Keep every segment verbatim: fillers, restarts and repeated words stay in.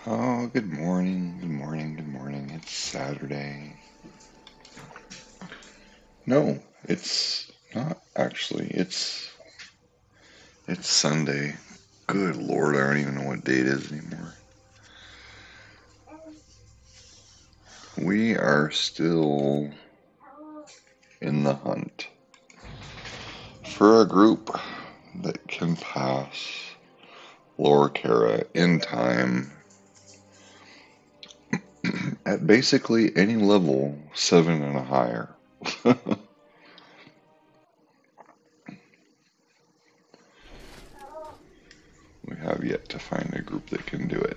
Oh, good morning, good morning, good morning. It's Saturday. No, it's not actually. It's it's Sunday. Good Lord, I don't even know what day it is anymore. We are still in the hunt for a group that can pass Lower Kara in time at basically any level seven and higher. We have yet to find a group that can do it.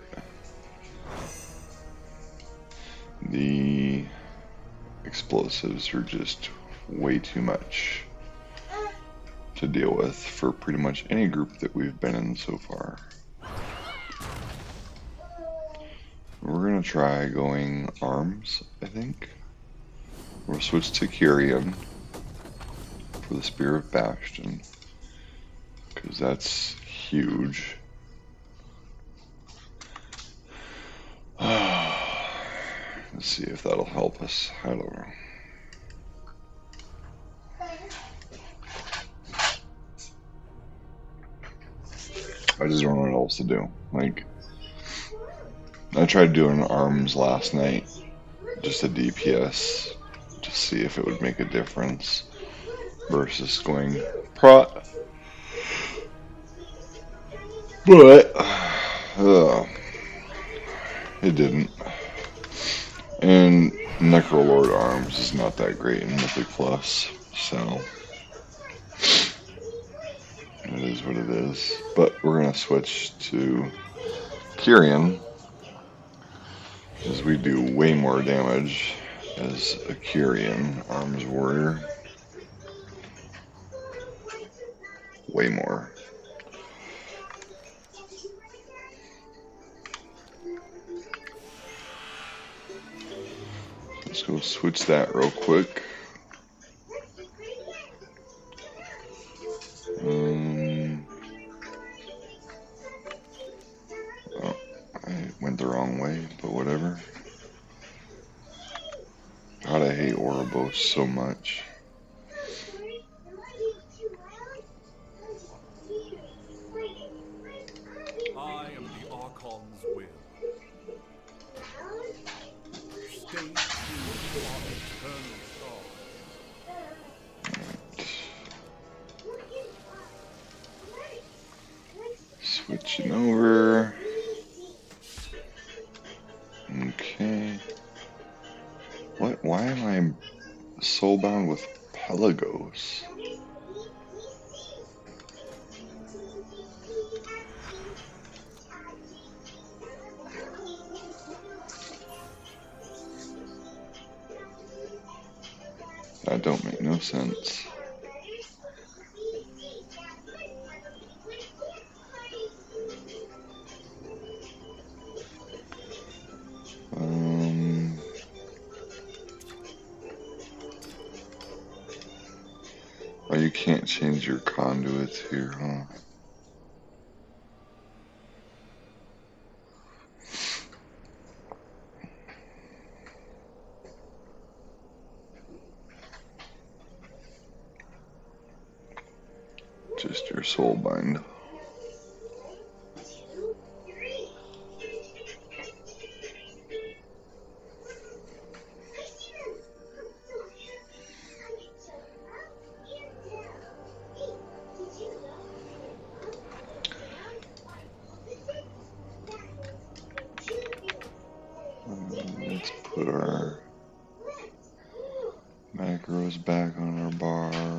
The explosives are just way too much to deal with for pretty much any group that we've been in so far. We're gonna try going arms, I think. We'll switch to Kyrian for the Spear of Bastion, because that's huge. Let's see if that'll help us. I don't know. I just don't know what else to do. Like, I tried doing arms last night, just a D P S, to see if it would make a difference versus going Prot. But uh, it didn't. And Necrolord Arms is not that great in Mythic Plus, so it is what it is. But we're gonna switch to Kyrian, as we do way more damage as a Kyrian Arms Warrior. Way more. Let's go switch that real quick. Um, oh, I went the wrong way, but whatever. God, I hate Ouroboros so much. I am the Archon's will. Stay true to our eternal cause. Switching over. Okay. What? Why am I soulbound with Pelagos? That don't make no sense. Um, oh, you can't change your conduits here, huh? Just your soulbind. Let's put our macros back on our bar.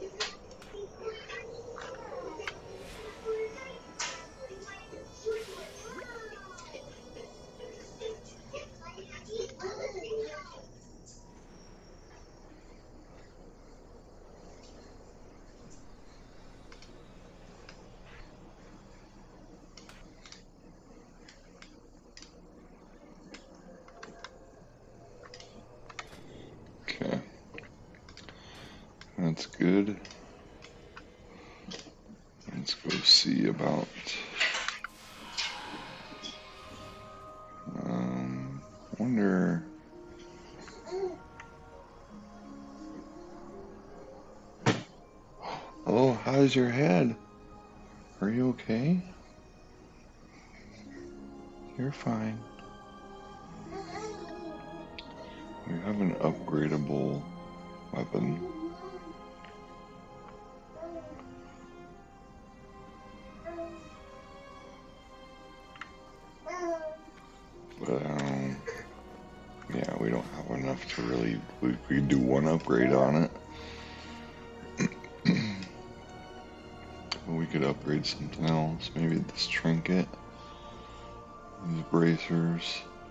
Okay. That's good. Let's go see about How's your head? Are you okay? You're fine. We have an upgradable weapon. But um, yeah, we don't have enough to really. We, we could do one upgrade on it. We could upgrade something else. Maybe this trinket, these bracers.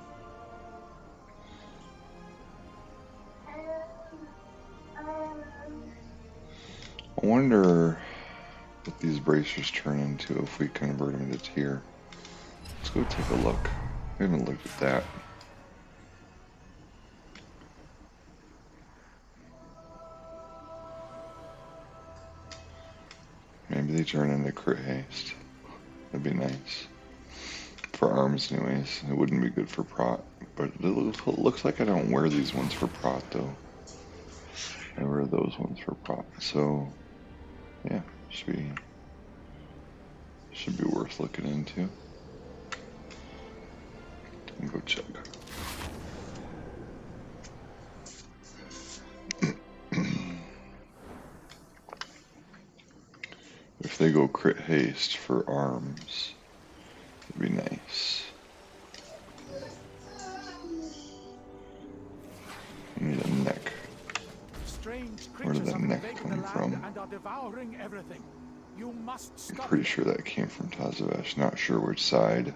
I wonder what these bracers turn into if we convert them into tier. Let's go take a look. We haven't looked at that. Maybe they turn into crit haste. That'd be nice. For arms anyways. It wouldn't be good for Prot. But it looks like I don't wear these ones for Prot though. I wear those ones for Prot. So yeah, should be should be worth looking into. I'll go check. If they go crit haste for arms, it'd be nice. I need a neck. Where did that neck come from? I'm pretty sure that came from Tazavesh. Not sure which side.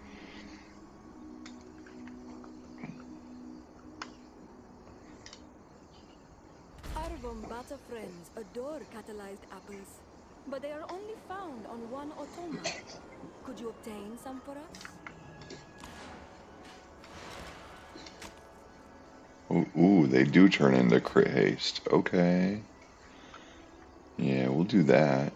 Arvombata friends adore catalyzed apples, but they are only found on one automa. Could you obtain some for us? Ooh, ooh, they do turn into crit haste. Okay. Yeah, we'll do that.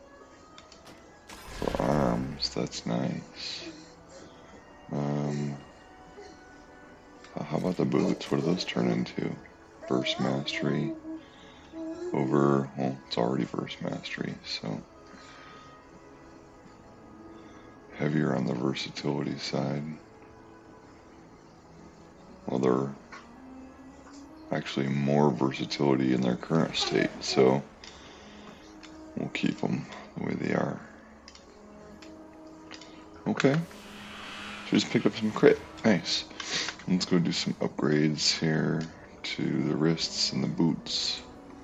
For arms, that's nice. Um, how about the boots? What do those turn into? Burst mastery. Over, well, it's already burst mastery, so. Heavier on the versatility side. Well, they're actually more versatility in their current state, so we'll keep them the way they are. Okay, just pick up some crit. Nice. Let's go do some upgrades here to the wrists and the boots.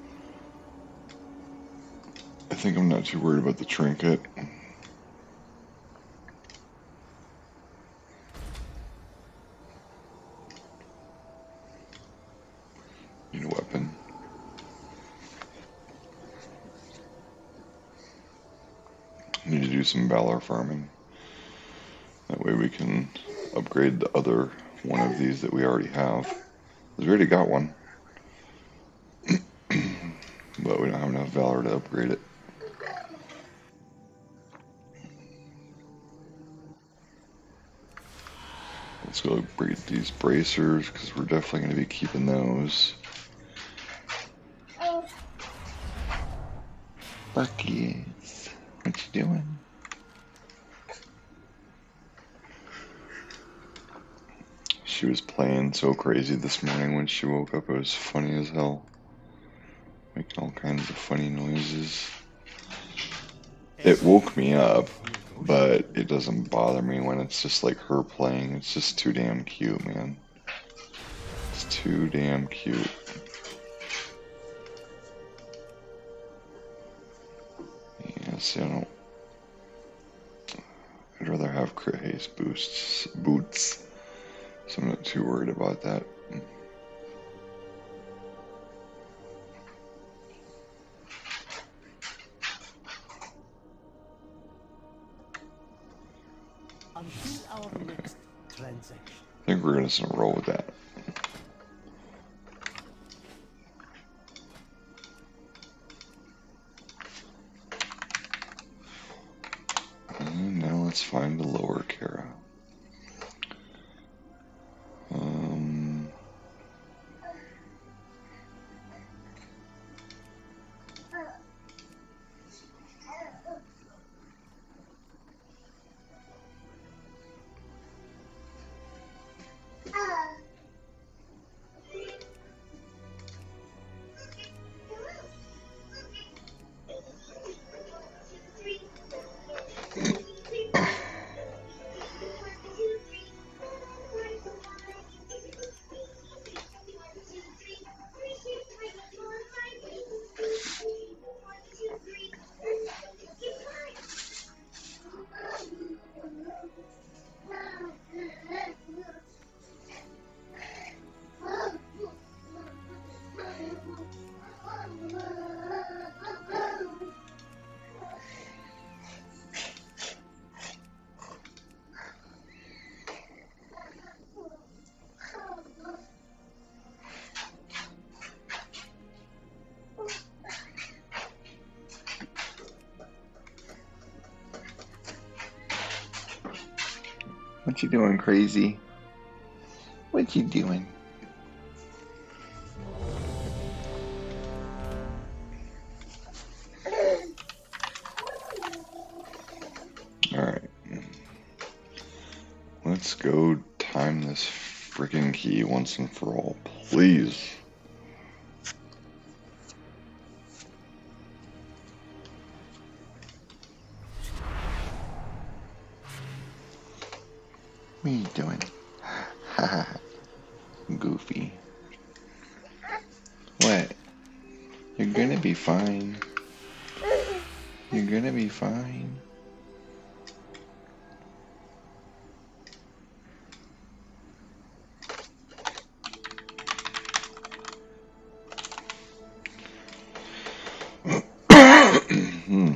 I think I'm not too worried about the trinket. Need a weapon. Need to do some valor farming. That way we can upgrade the other one of these that we already have. We already got one. But we don't have enough valor to upgrade it. Let's go upgrade these bracers because we're definitely going to be keeping those. Buckies, what you doing? She was playing so crazy this morning when she woke up. It was funny as hell. Making all kinds of funny noises. It woke me up, but it doesn't bother me when it's just like her playing. It's just too damn cute, man. It's too damn cute. Yeah, see, I don't. I'd rather have crit haste boosts, boots, so I'm not too worried about that. Until our next transaction. I think we're just gonna roll with that. And now let's find the lower Kara. Um, What you doing, crazy? What you doing? Alright. Let's go time this freaking key once and for all, please. What are you doing? Haha. Goofy. What? You're gonna be fine. You're gonna be fine. hmm.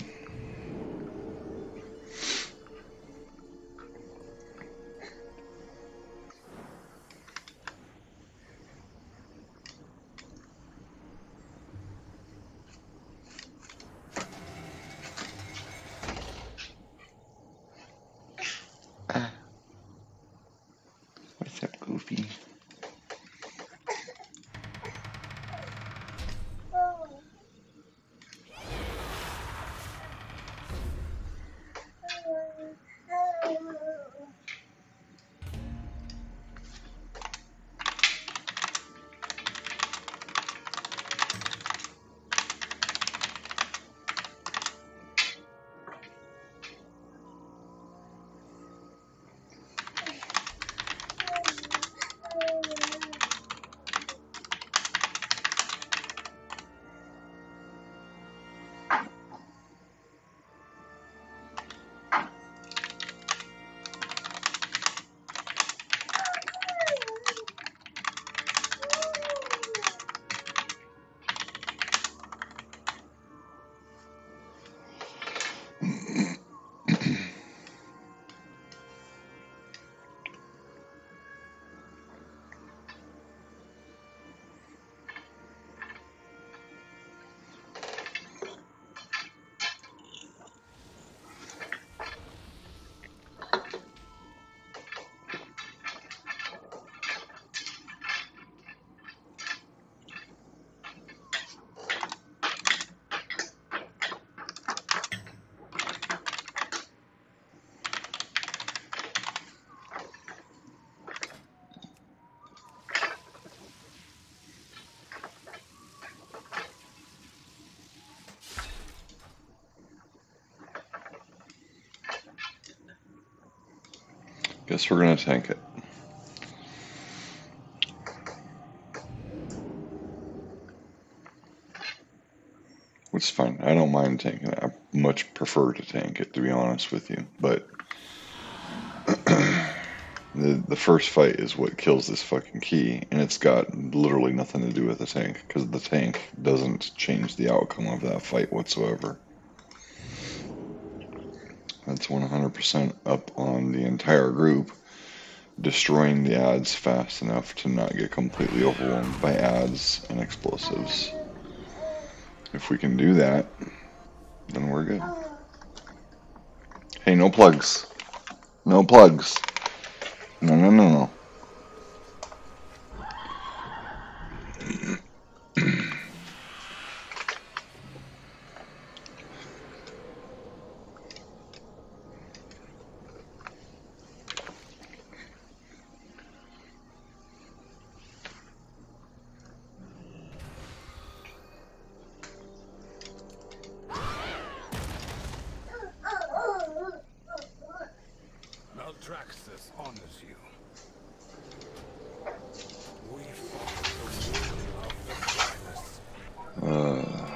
Ah. What's up, Goofy? Guess we're gonna tank it. Which is fine. I don't mind tanking it. I much prefer to tank it, to be honest with you. But the the first fight is what kills this fucking key, and it's got literally nothing to do with the tank, because the tank doesn't change the outcome of that fight whatsoever. That's one hundred percent up on the entire group, destroying the ads fast enough to not get completely overwhelmed by ads and explosives. If we can do that, then we're good. Hey, no plugs. No plugs. No, no, no, no. Maltraxus honors you. We follow the will of the goddess. Uh,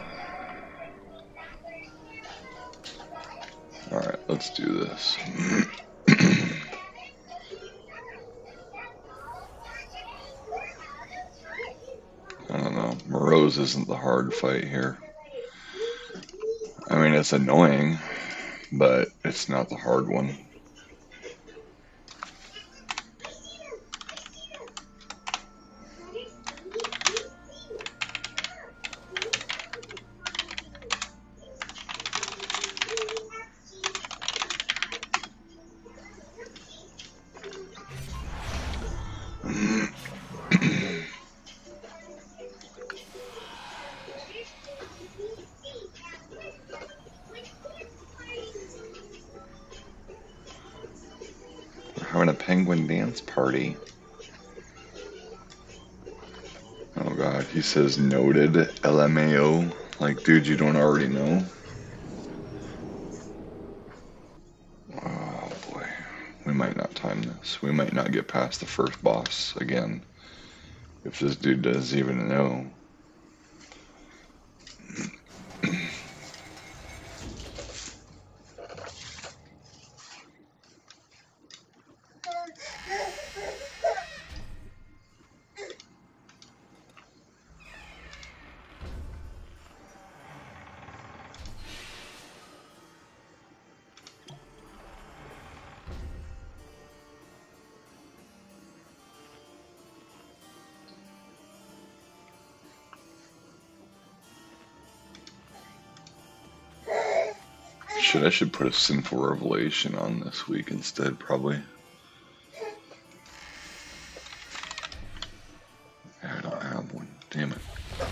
Alright, let's do this. I don't know. Morose isn't the hard fight here. I mean, it's annoying, but it's not the hard one. Penguin Dance Party. Oh god, he says noted L M A O. Like, dude, you don't already know? Oh boy. We might not time this. We might not get past the first boss again. If this dude does even know. Shit, I should put a Sinful Revelation on this week instead, probably. I don't have one. Damn it.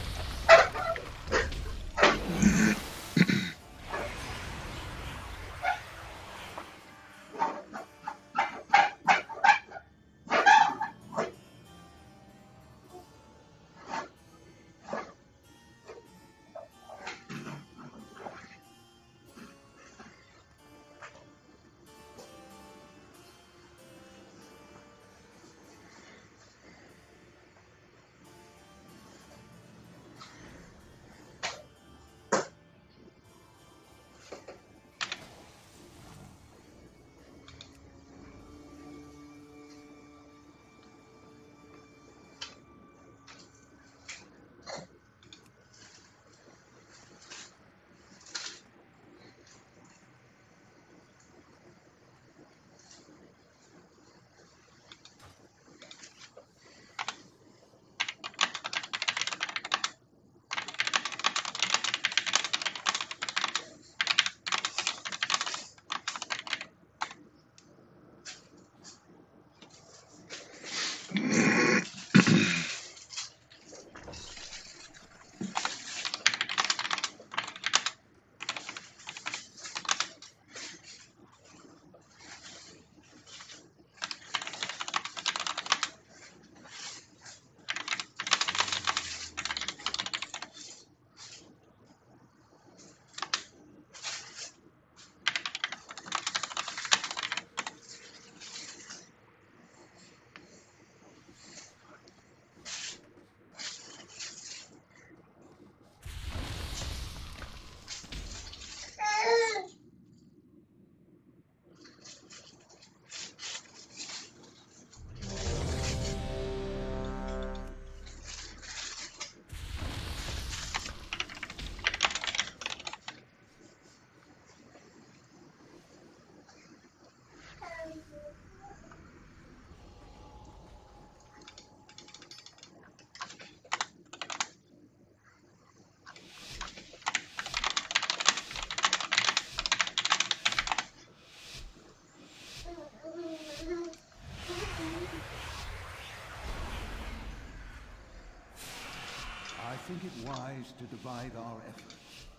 I think it wise to divide our efforts.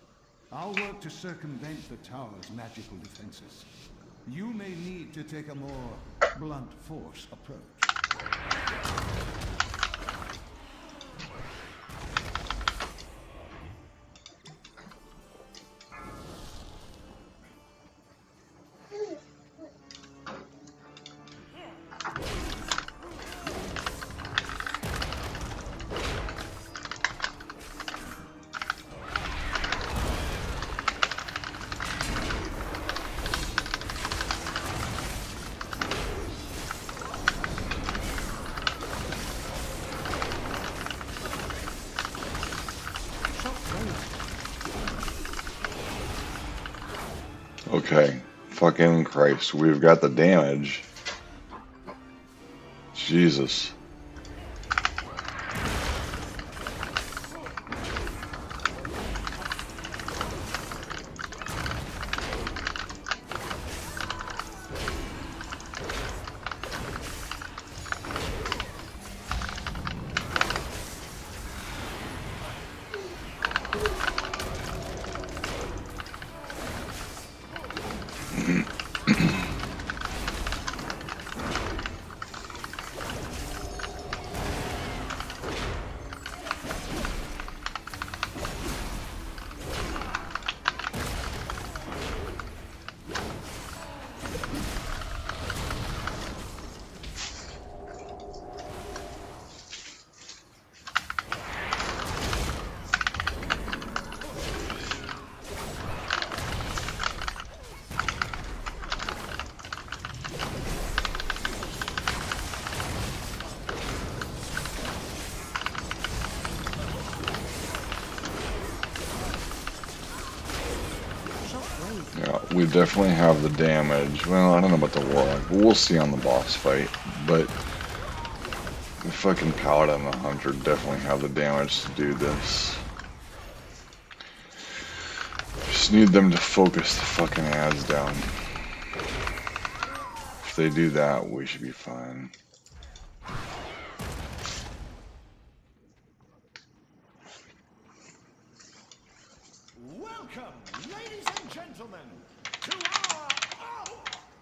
I'll work to circumvent the tower's magical defenses. You may need to take a more blunt force approach. Okay. Fucking Christ. We've got the damage. Jesus. Yeah, we definitely have the damage. Well, I don't know about the warlock, but we'll see on the boss fight. But the fucking paladin and the hunter definitely have the damage to do this. Just need them to focus the fucking ads down. If they do that, we should be fine. Welcome, ladies and gentlemen, to our... Oh!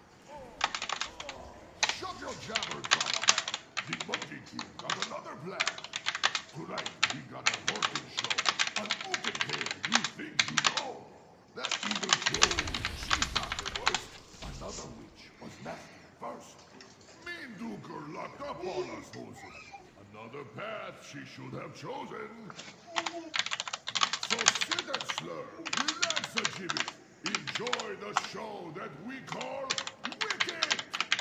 Shut your jabber, Jonathan. The Monkey King got another plan. Tonight, we got a horse show. An open tale you think you know. That evil troll, she's not the worst. Another witch was nasty first. Mean Duker locked up all us hoses. Another path she should have chosen. So sit and slur, relax a gibbet, enjoy the show that we call Wicked!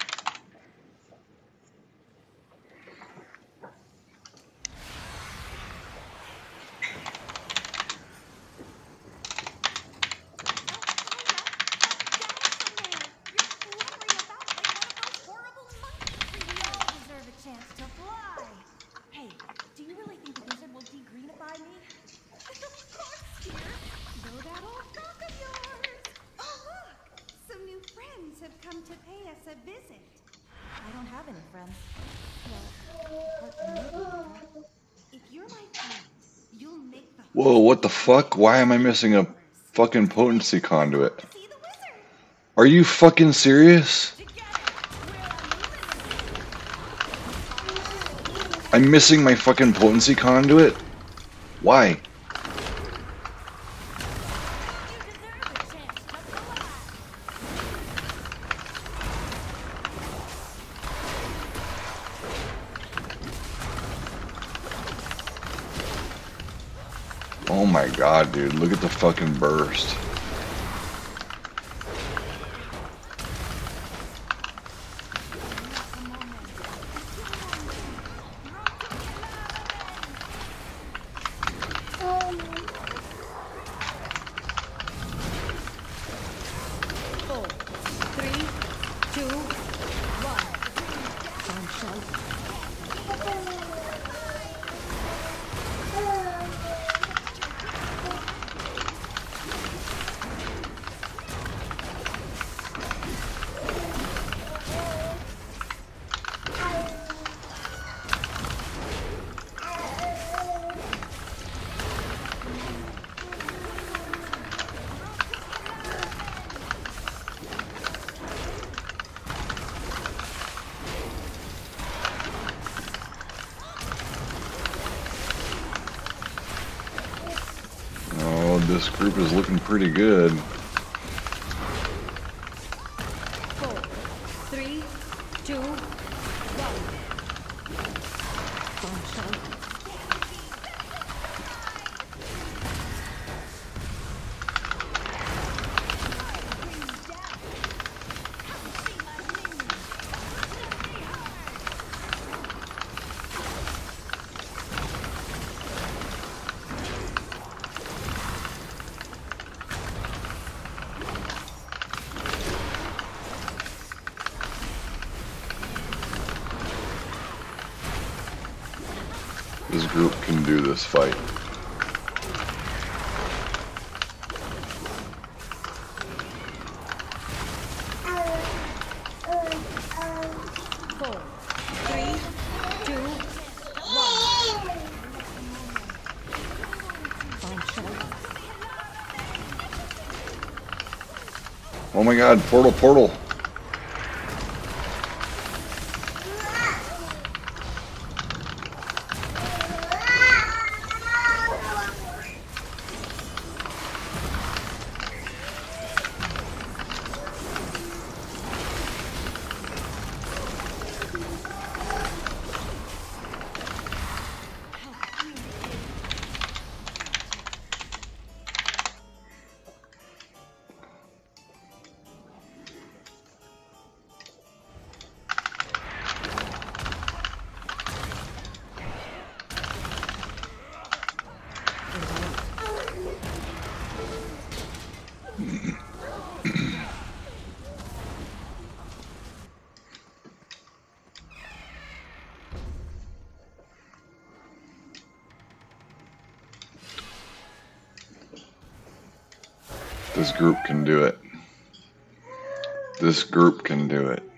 Whoa, what the fuck? Why am I missing a fucking potency conduit? Are you fucking serious? I'm missing my fucking potency conduit? Why? Oh my god, dude, look at the fucking burst. Four, three, two, one. Oh, this group is looking pretty good. Four, three, two, one. This group can do this fight. Four, three, two, one. Oh my god, portal, portal. This group can do it. This group can do it.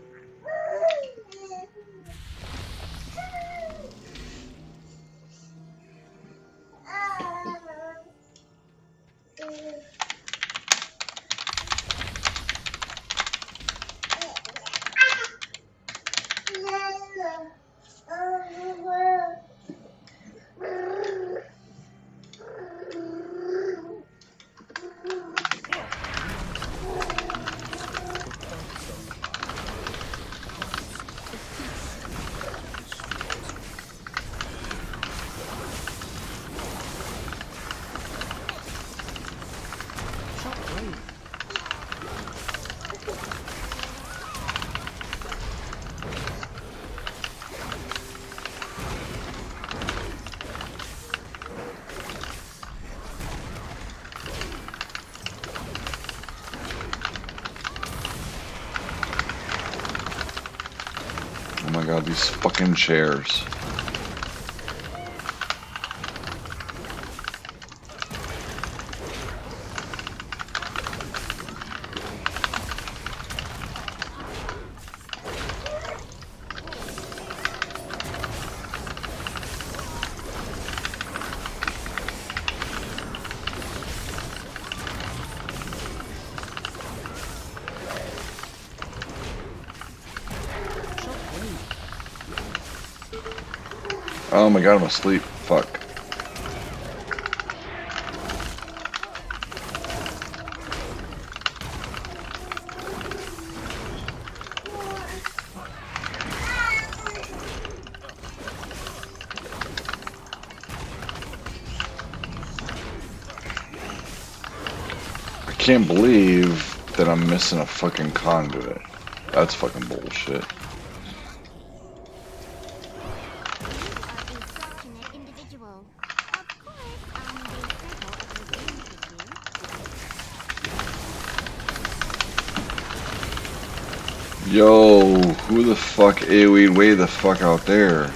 Oh my god, these fucking chairs. Oh my god, I'm asleep. Fuck. I can't believe that I'm missing a fucking conduit. That's fucking bullshit. Yo, who the fuck AoE'd way the fuck out there?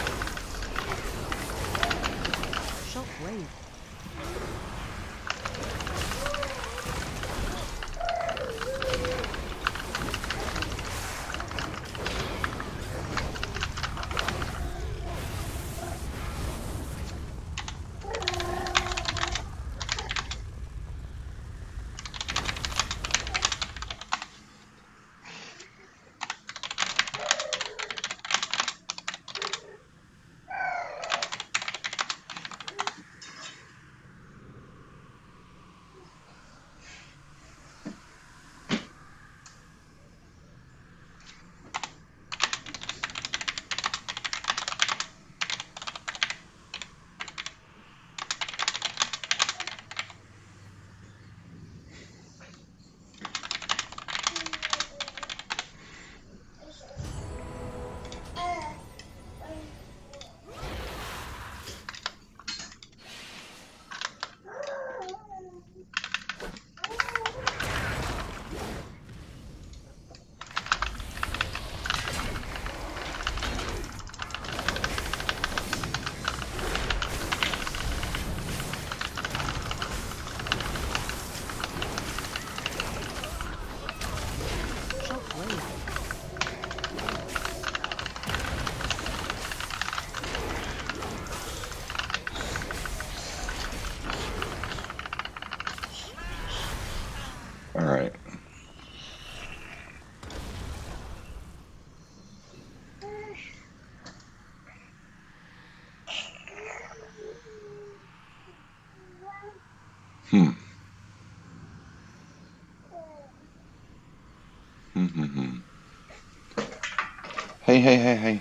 Alright. Hmm. Hmm, hmm, hmm. Hey, hey, hey, hey.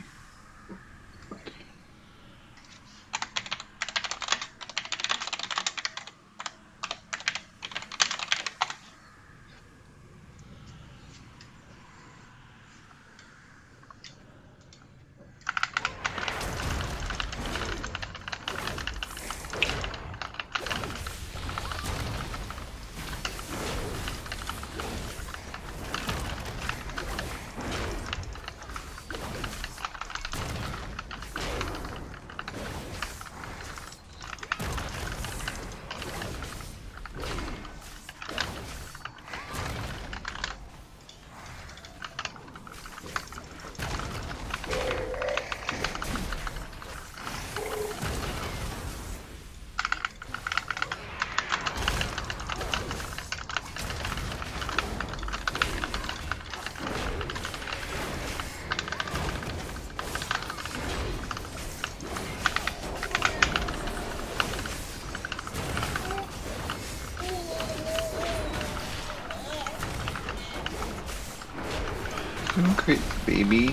Okay, baby.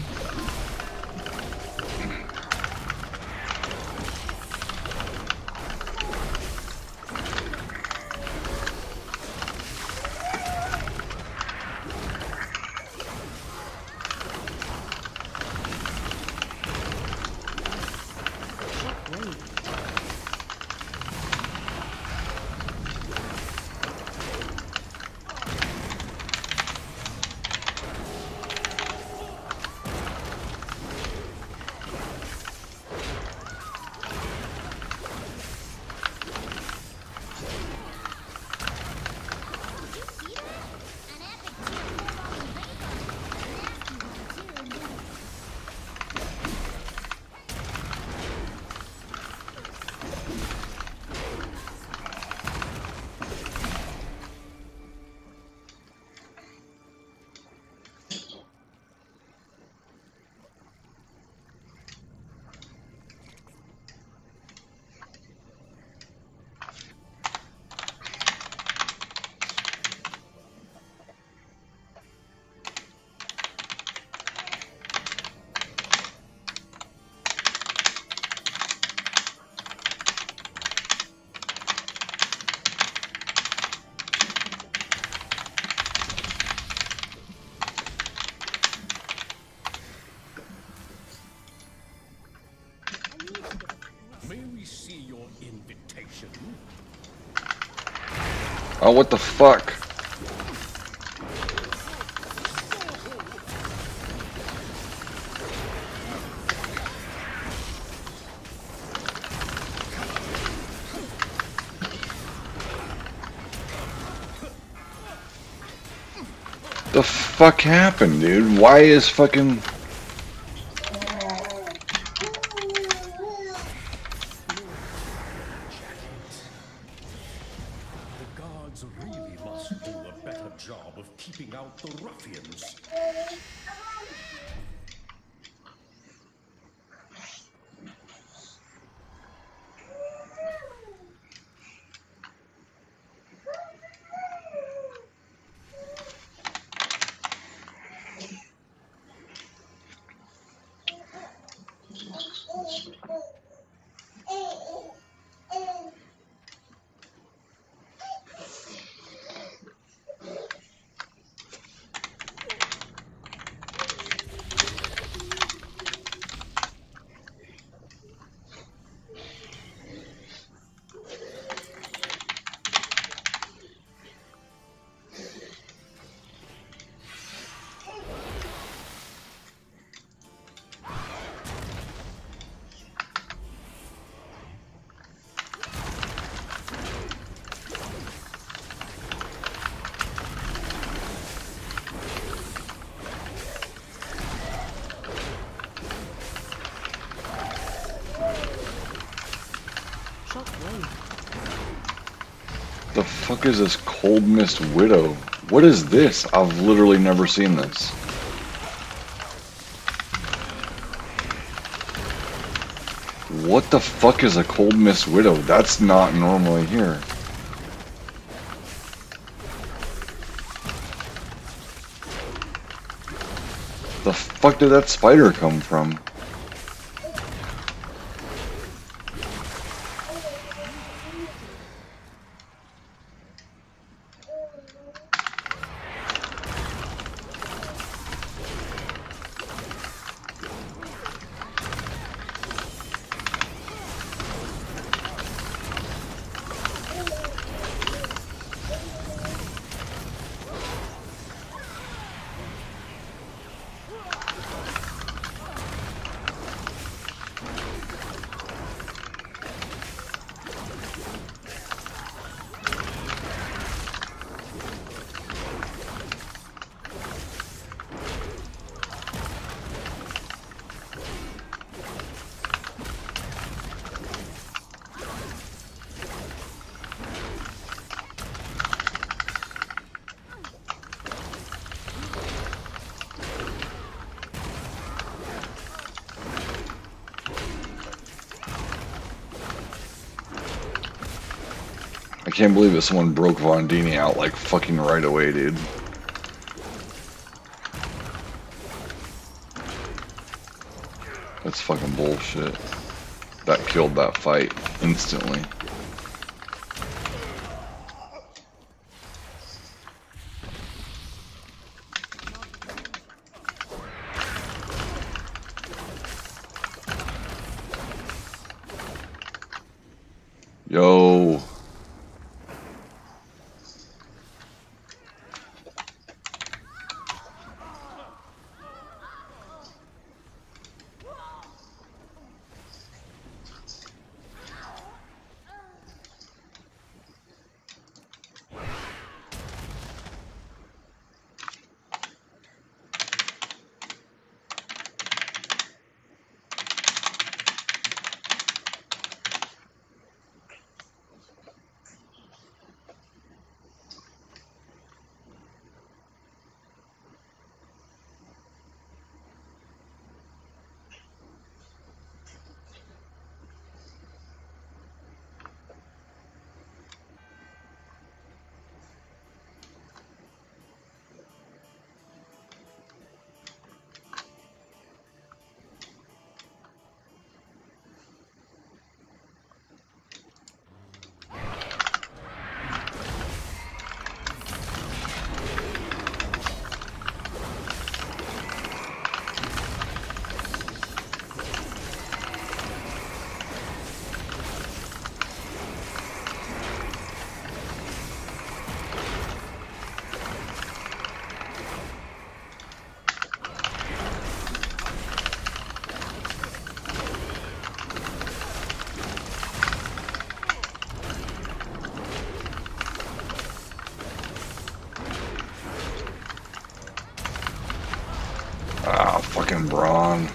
May we see your invitation? Oh, what the fuck? The fuck happened, dude? Why is fucking... The guards really must do a better job of keeping out the ruffians. The fuck is this Cold Mist Widow? What is this? I've literally never seen this. What the fuck is a Cold Mist Widow? That's not normally here. The fuck did that spider come from? I can't believe that someone broke Vondini out like fucking right away, dude. That's fucking bullshit. That killed that fight instantly. Yo. Ah, fucking Braun.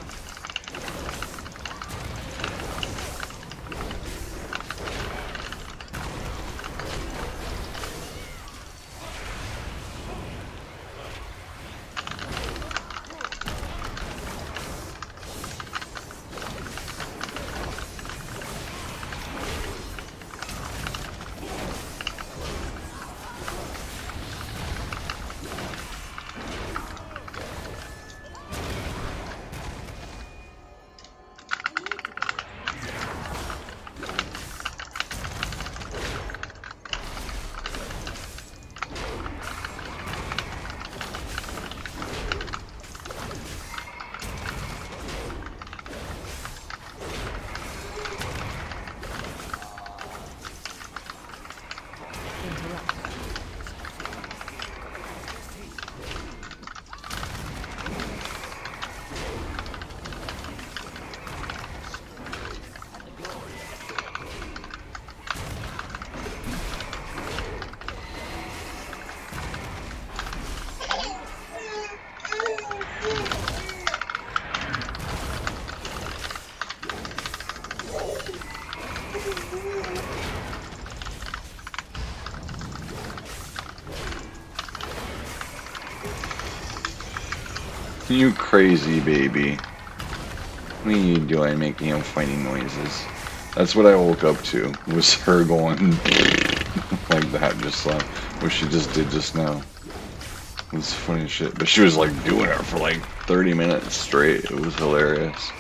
You crazy baby. What are you doing making him fighting noises? That's what I woke up to, was her going like that just like what she just did just now. It's funny as shit. But she was like doing it for like thirty minutes straight. It was hilarious.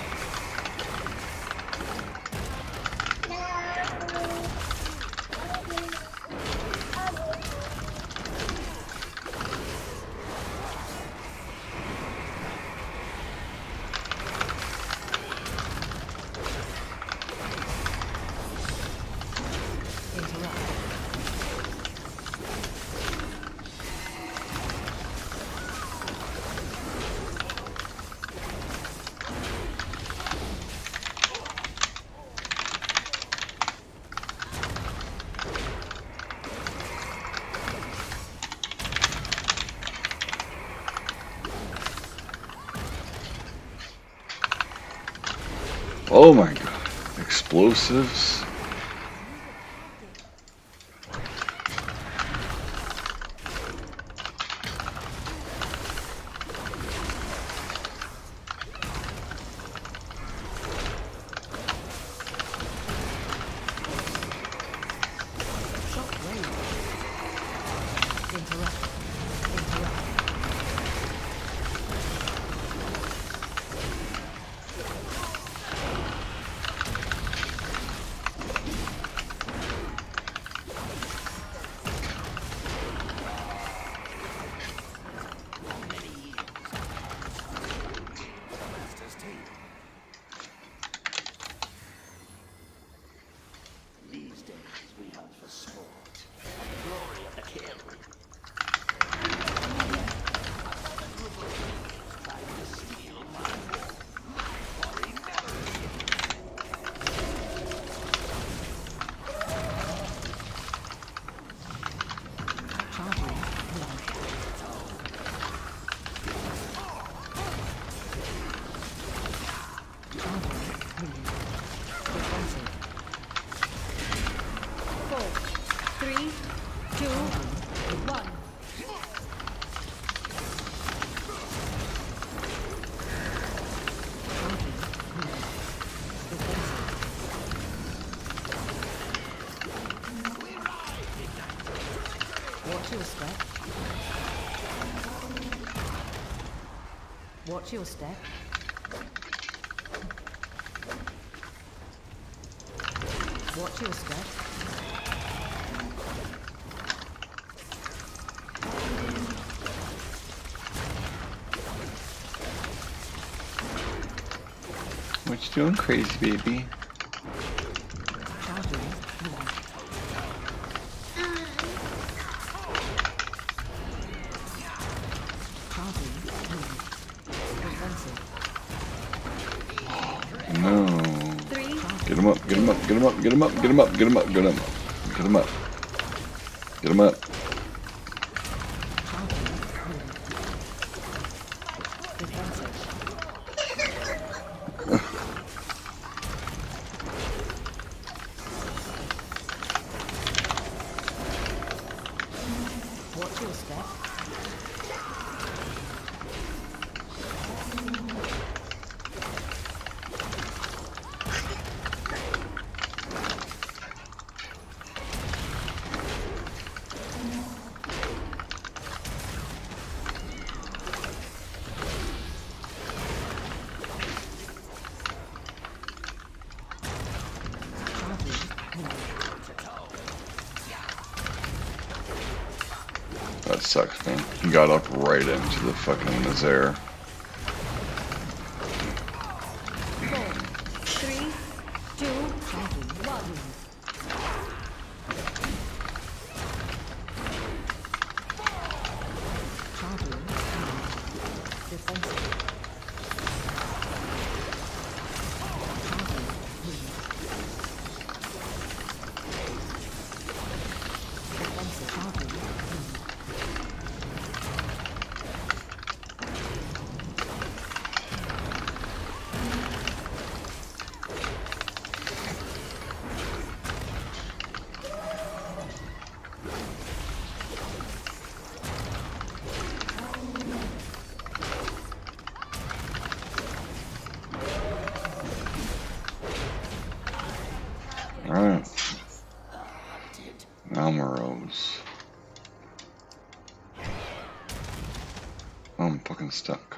Oh my god. Explosives. Watch your step. Watch your step. What you doing, crazy baby? No. Get him up, get him up, get him up, get him up, get him up, get him up, get him up. Get him up. Get him up. Watch your step. That sucks, man. He got up right into the fucking Nazaire. Four, three, two, one. Alright. Now Morose. Oh, I'm fucking stuck.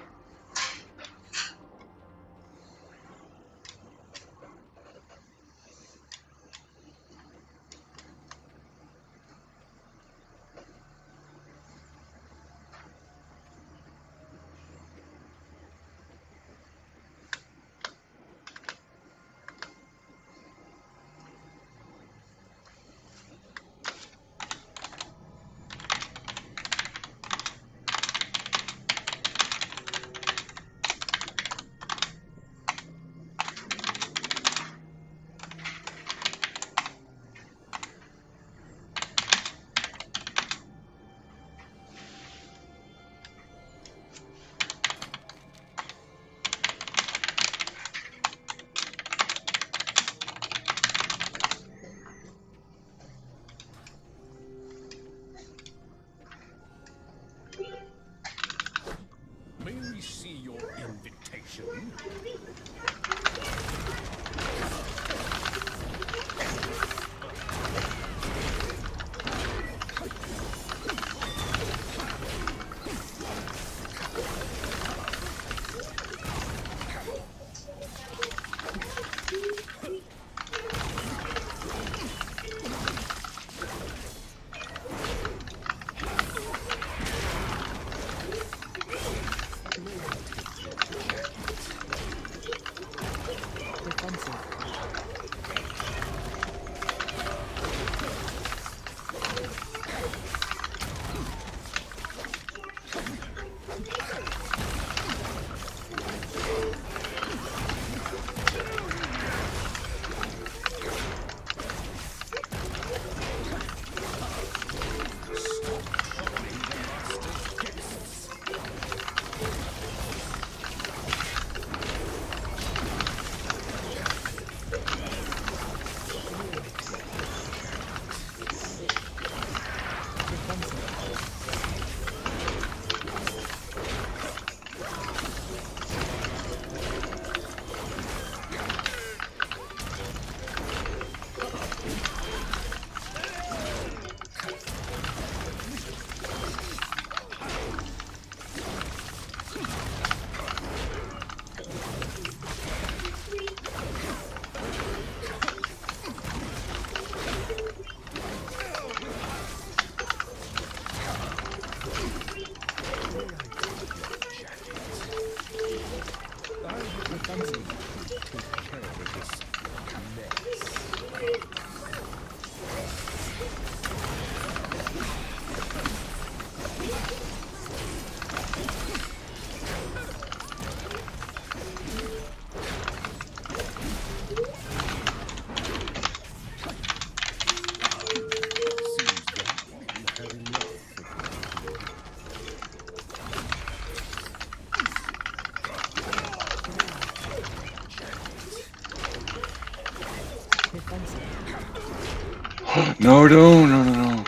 No, no, no, no, no.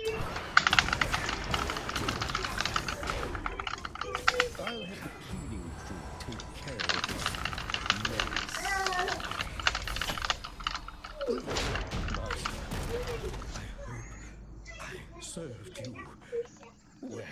I'll have the cleaning crew take care of this mess. Master, I hope I served you well.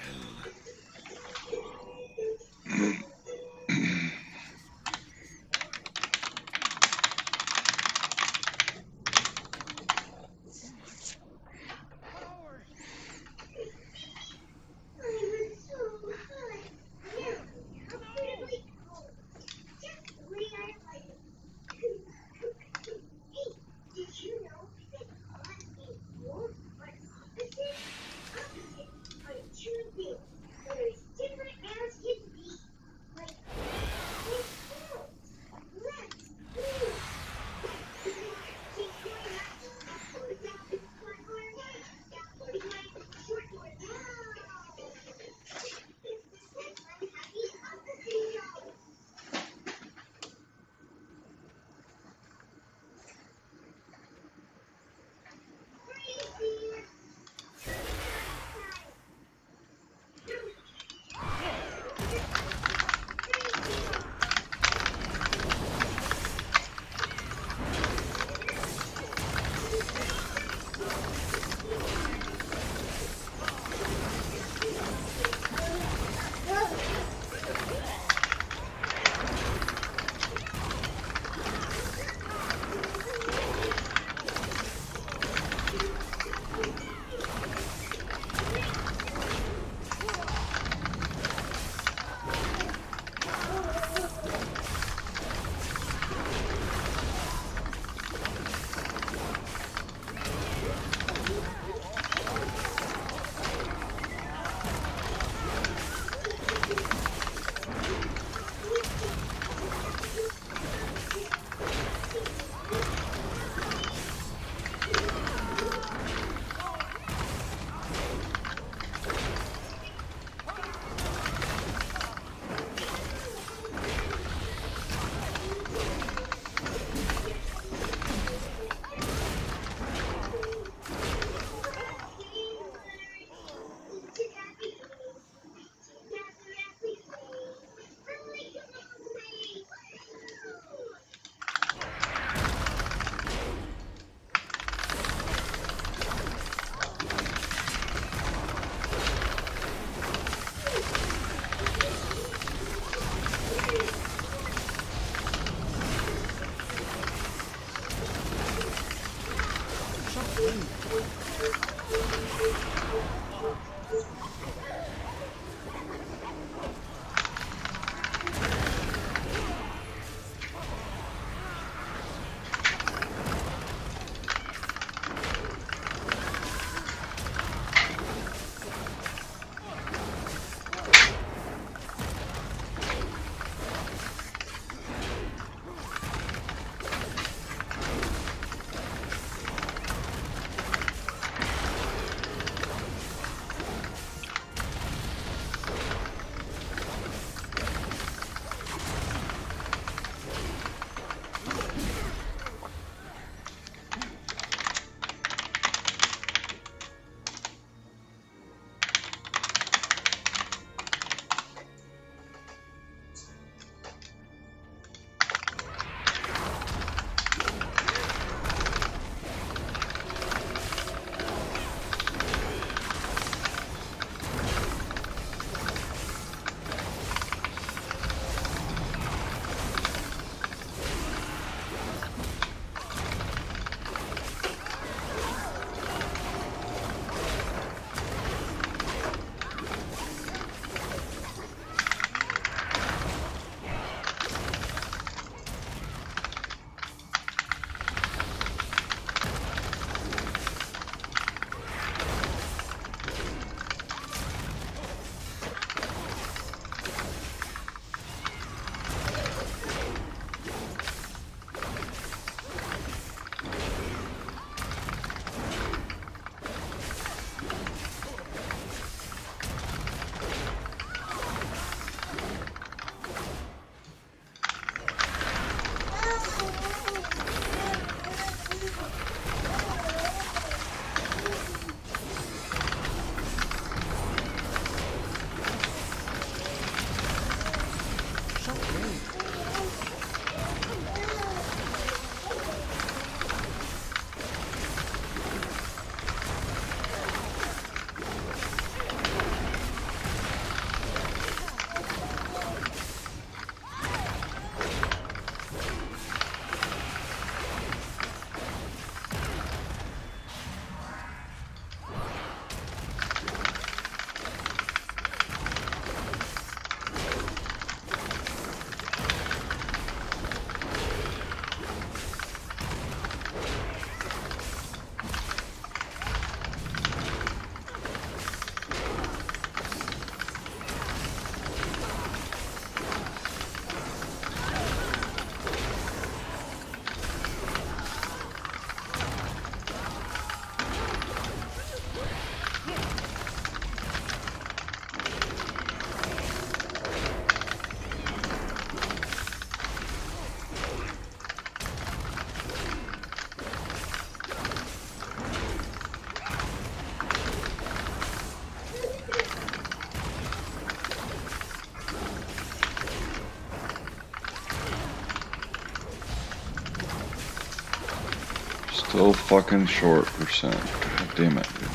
So fucking short percent. God damn it, dude.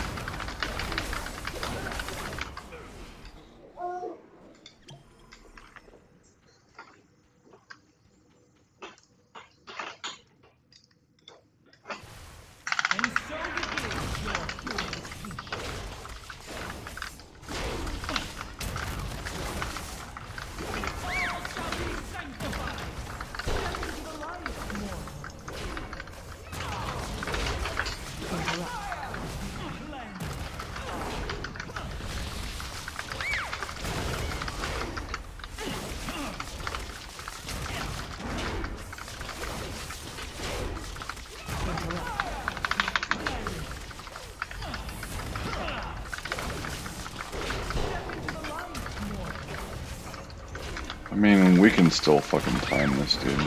I mean, we can still fucking time this, dude.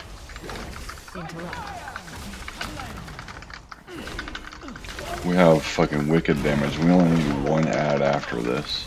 We have fucking wicked damage. We only need one ad after this.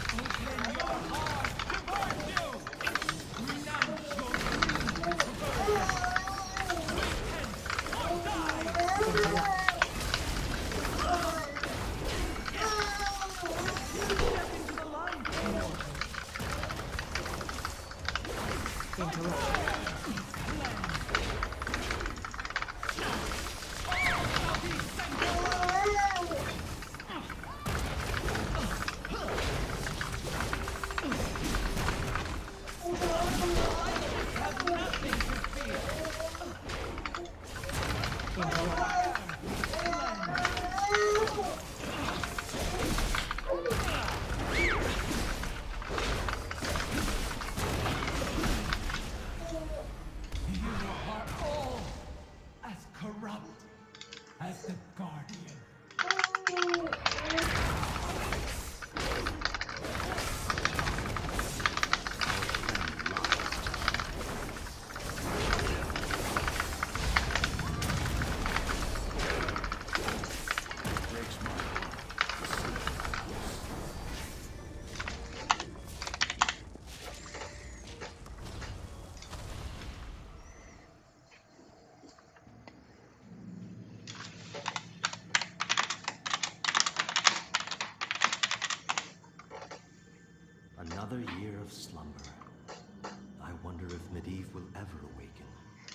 Another year of slumber. I wonder if Medivh will ever awaken.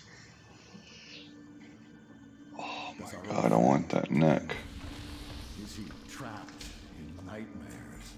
Oh my god, I want that neck. Is he trapped in nightmares?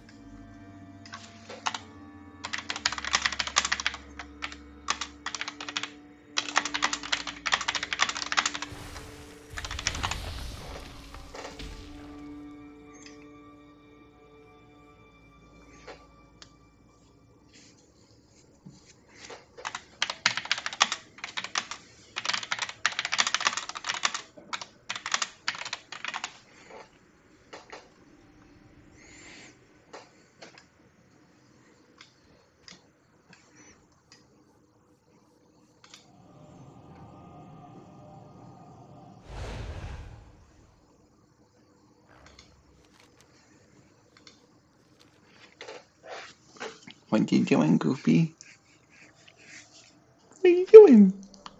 What you doing, Goofy? What are you doing?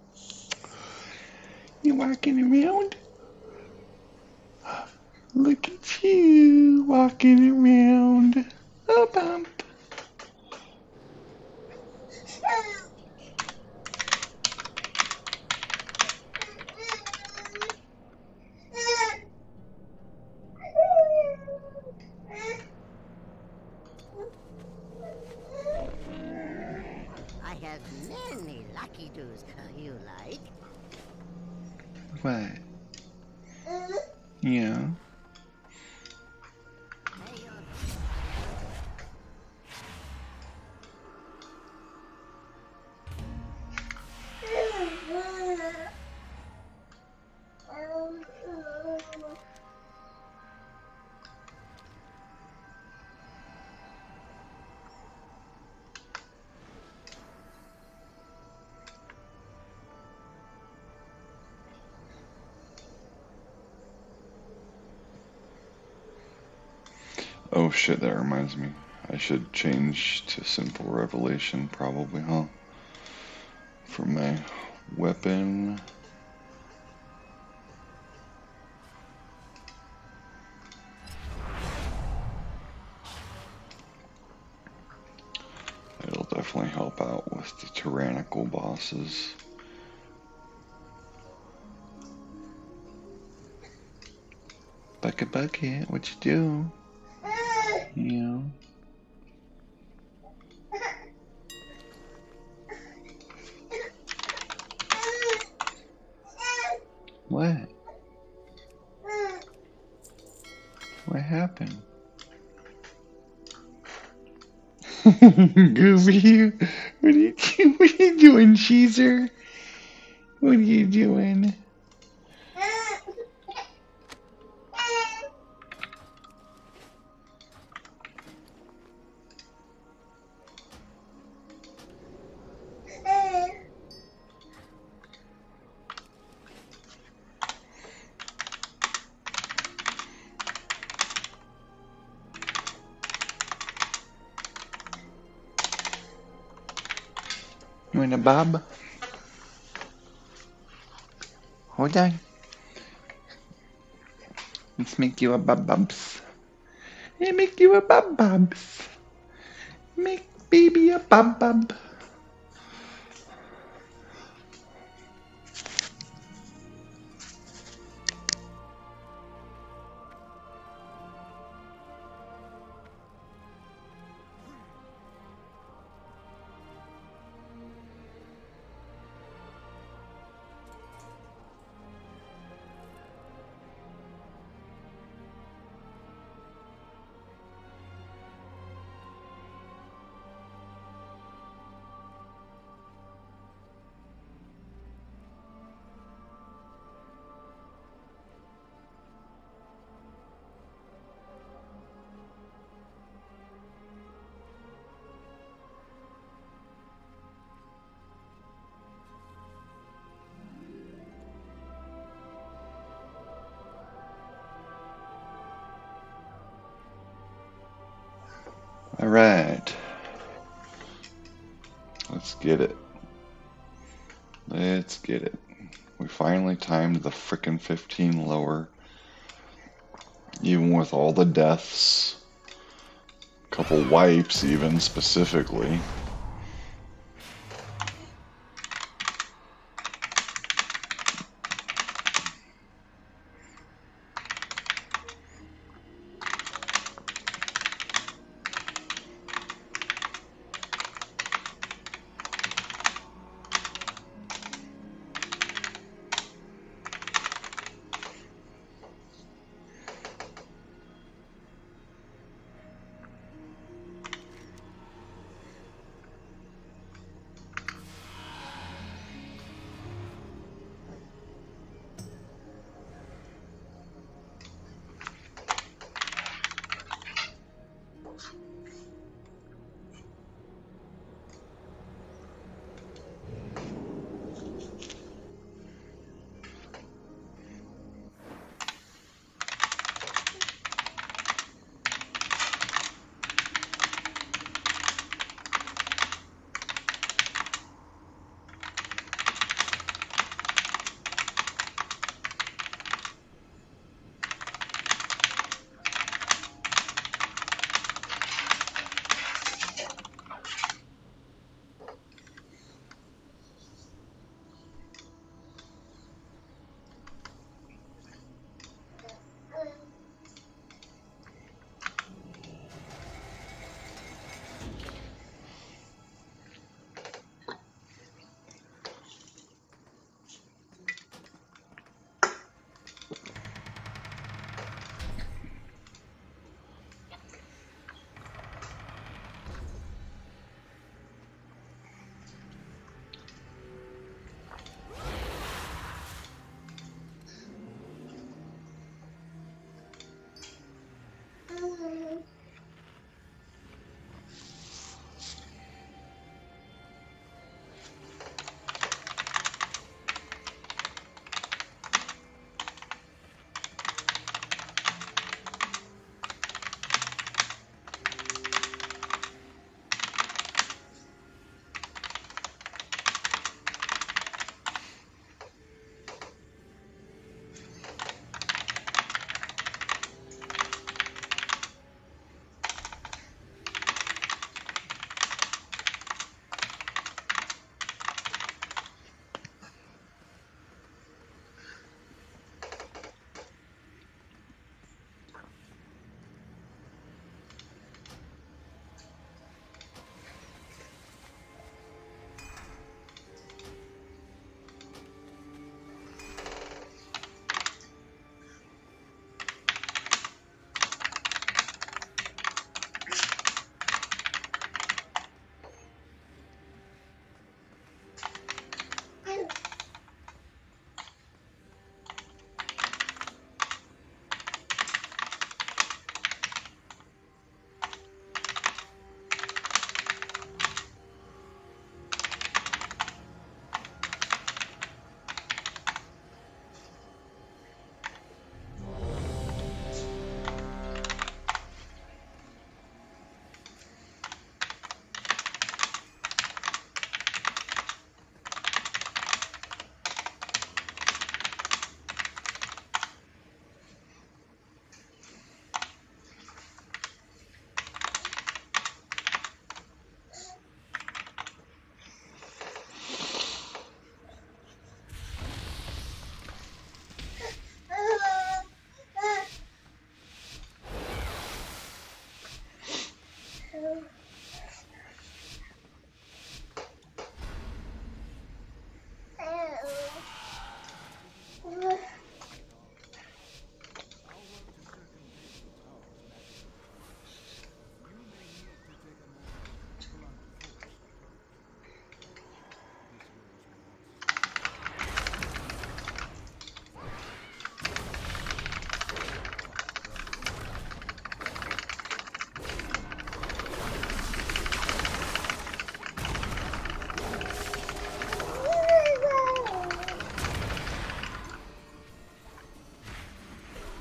You walking around? Look at you walking around. A bump. I have many lucky doos. You like? What? Yeah. Oh shit, that reminds me. I should change to Simple Revelation probably, huh? For my weapon. definitely help out with the tyrannical bosses. Bucket, bucket, what you do? Yeah. What? What happened? Goofy, what are you what are you doing, Cheezer? What are you doing? You want a bob? Hold on. Let's make you a bob bobs. Hey, make you a bob bobs. Make baby a bob bob. Alright. Let's get it. Let's get it. We finally timed the frickin' fifteen lower. Even with all the deaths. Couple wipes even specifically.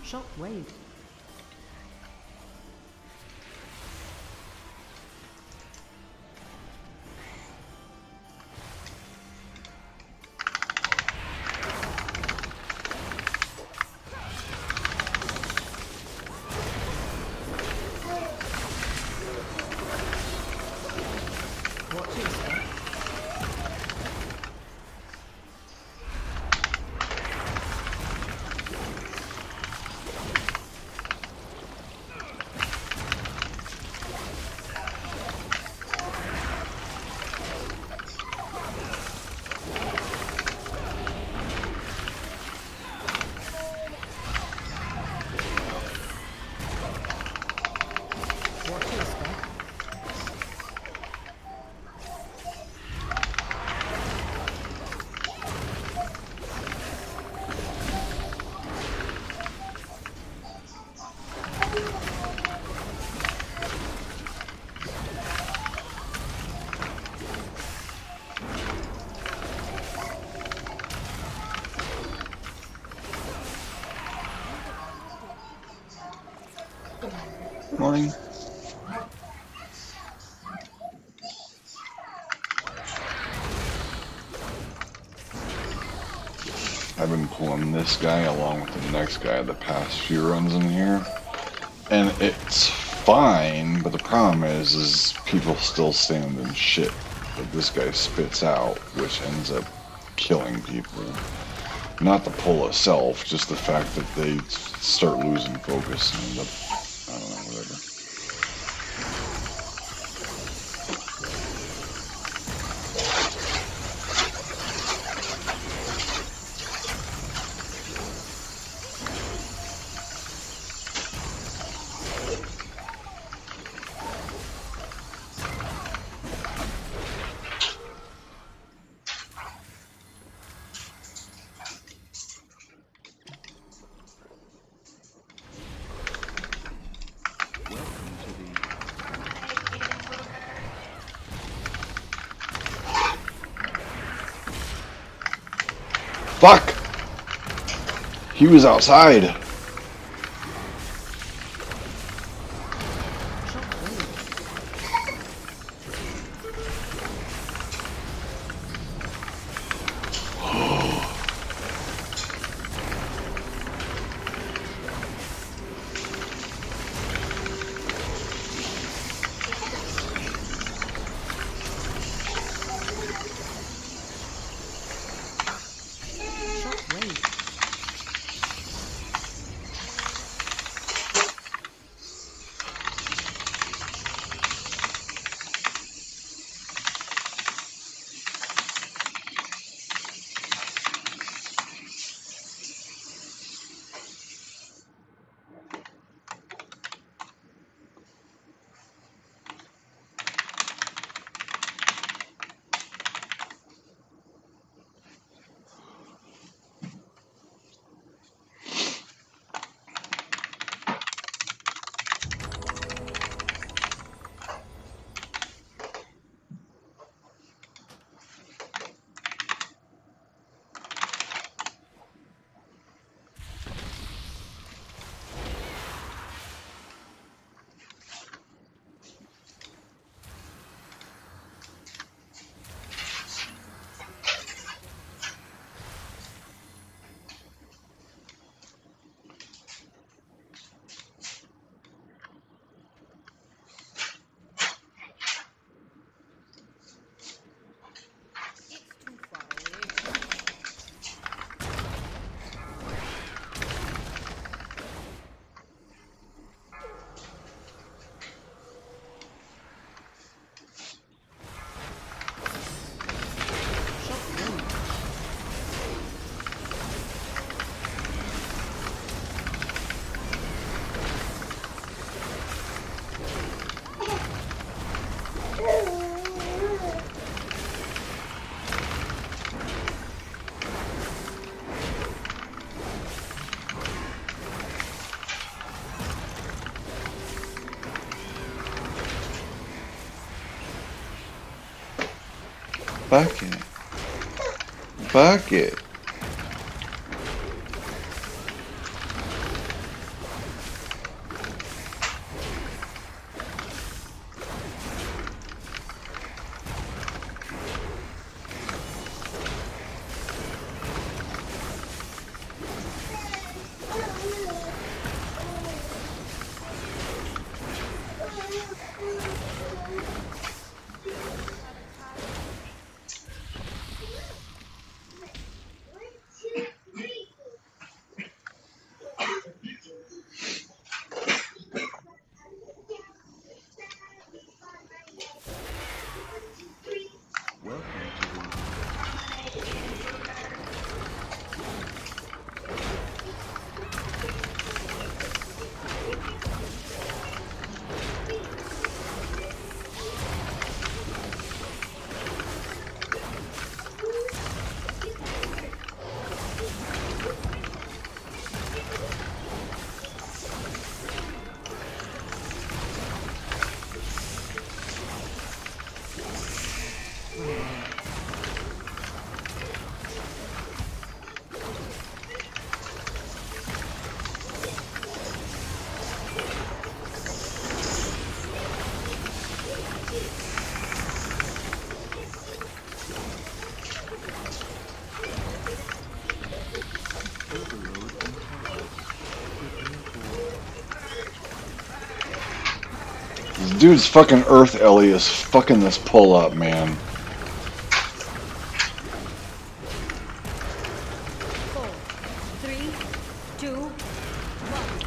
Shockwave. Watch your step. Watch your step. Morning. I've been pulling this guy along with the next guy the past few runs in here, and it's fine, but the problem is, is people still stand in shit that this guy spits out, which ends up killing people. Not the pull itself, just the fact that they start losing focus and end up, I don't know, whatever. Fuck! He was outside. Fuck it. Fuck it. This dude's fucking Earth Ellie is fucking this pull up, man. Four, three, two, one.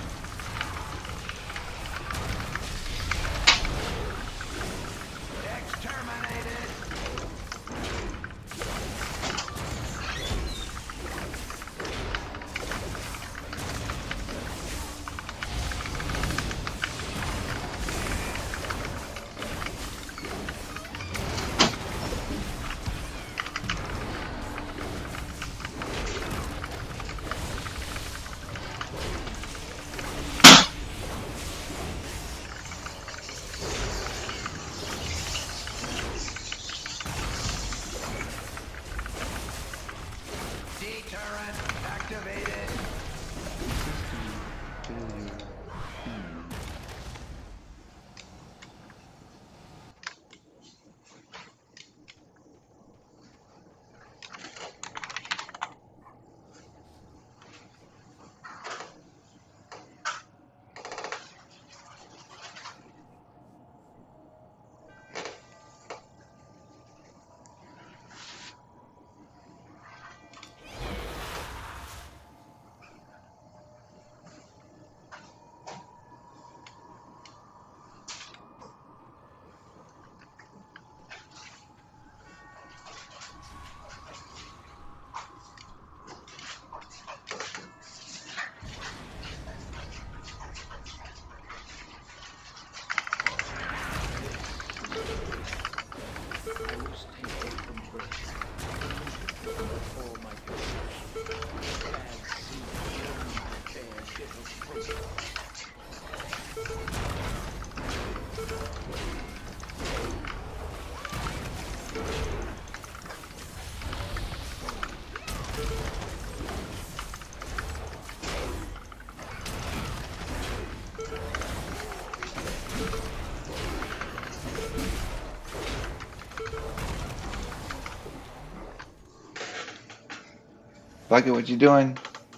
Bucket, what you doing?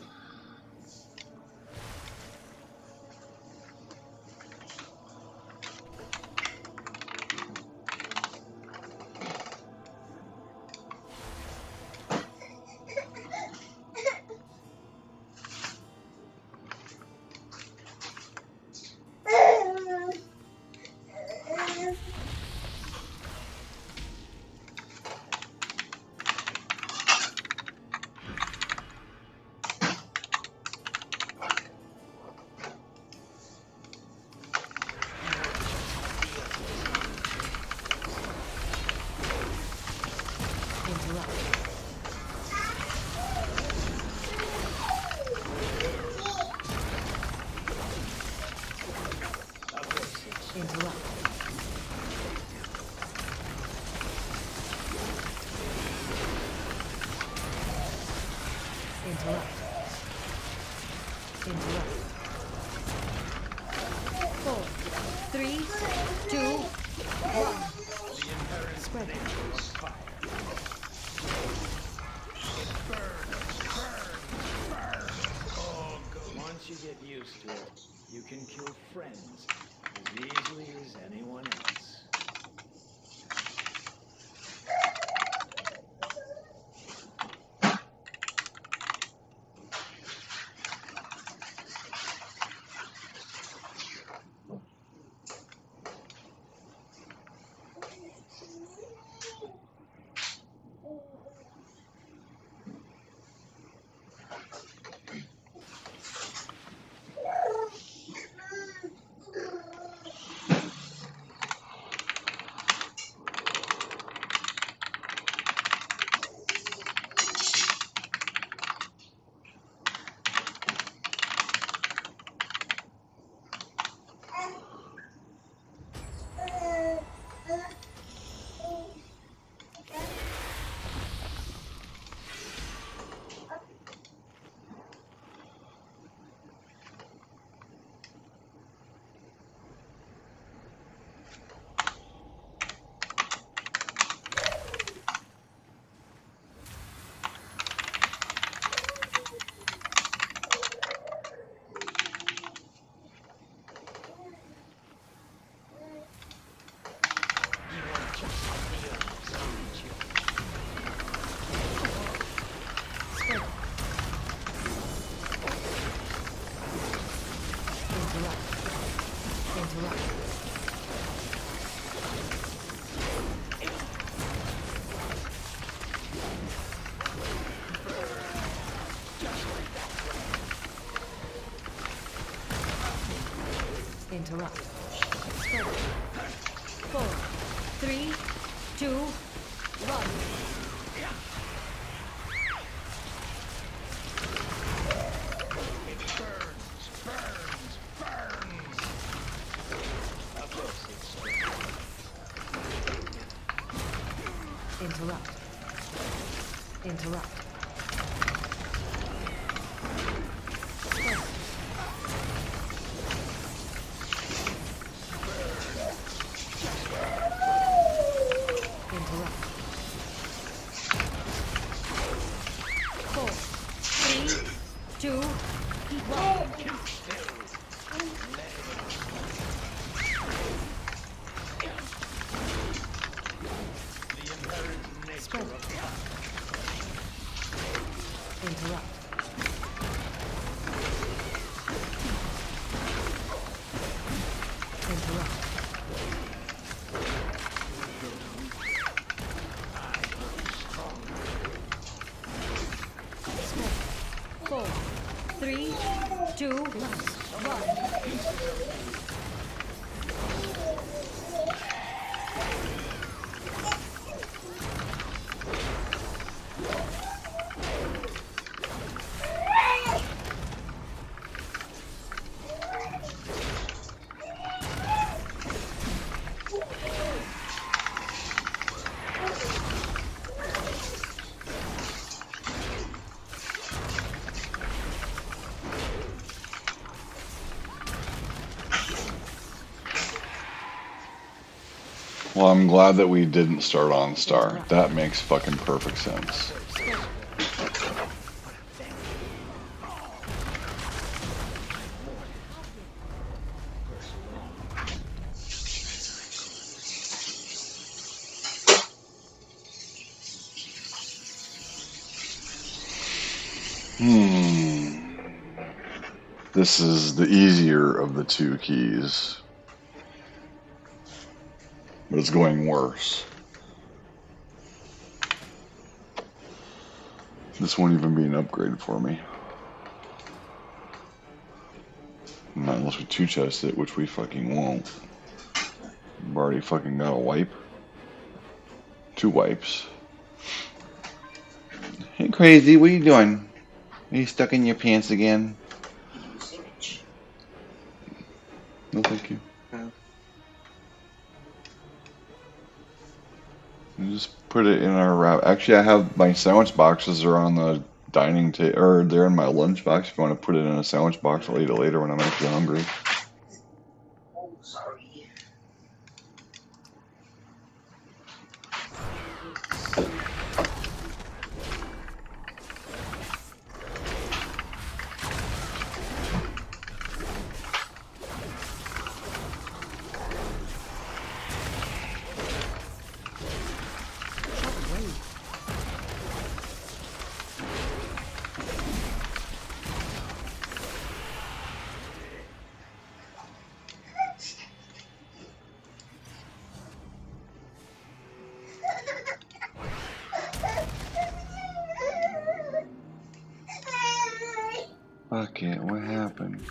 Interrupt. Interrupt. Four, three, two, one. Spread it. Once you get used to it, you can kill friends as easily as anyone else. Interrupt. Spread. Four, three, two, one. Interrupt. Interrupt. Spread. Interrupt. Four, three, two, one. Spread. Interrupt. Interrupt. Spread. Four, three, two, one. Well, I'm glad that we didn't start on Star. That makes fucking perfect sense. Hmm. This is the easier of the two keys. But it's going worse. This won't even be an upgrade for me. Not unless we two chest it, which we fucking won't. I've already fucking got a wipe. Two wipes. Hey Crazy, what are you doing? Are you stuck in your pants again? No thank you. Just put it in our wrap. Actually, I have my sandwich boxes are on the dining table, or they're in my lunch box. If you want to put it in a sandwich box, I'll eat it later when I'm actually hungry. Oh, sorry. Fuck it, what happened?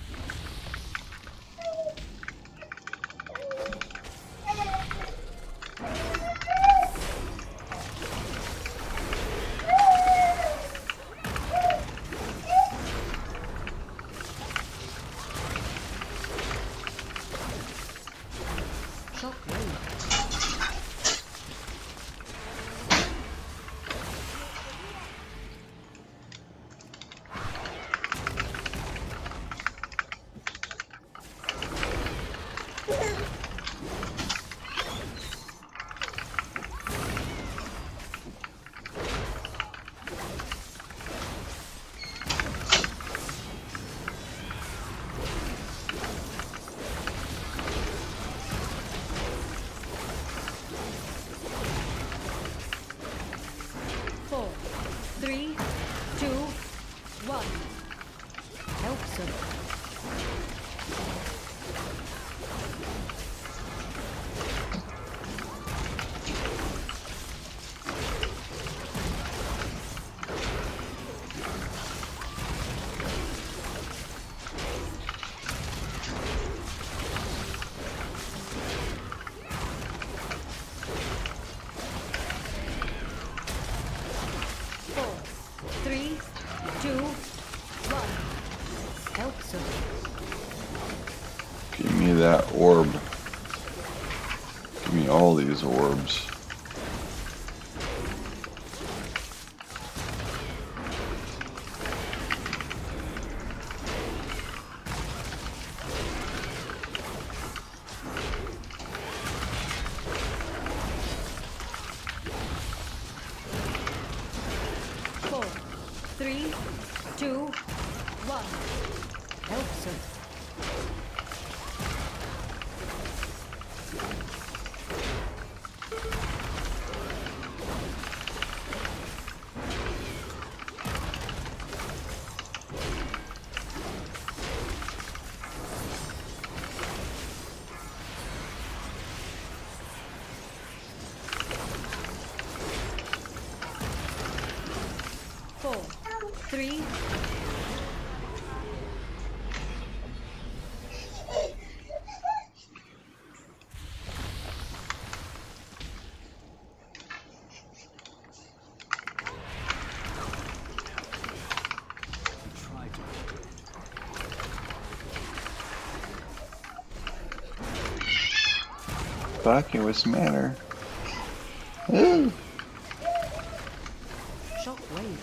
Give me all these orbs. Four, three, two, one. Help, sir. Four, three, Try to. Fuck, it was matter. Ooh. shockwave.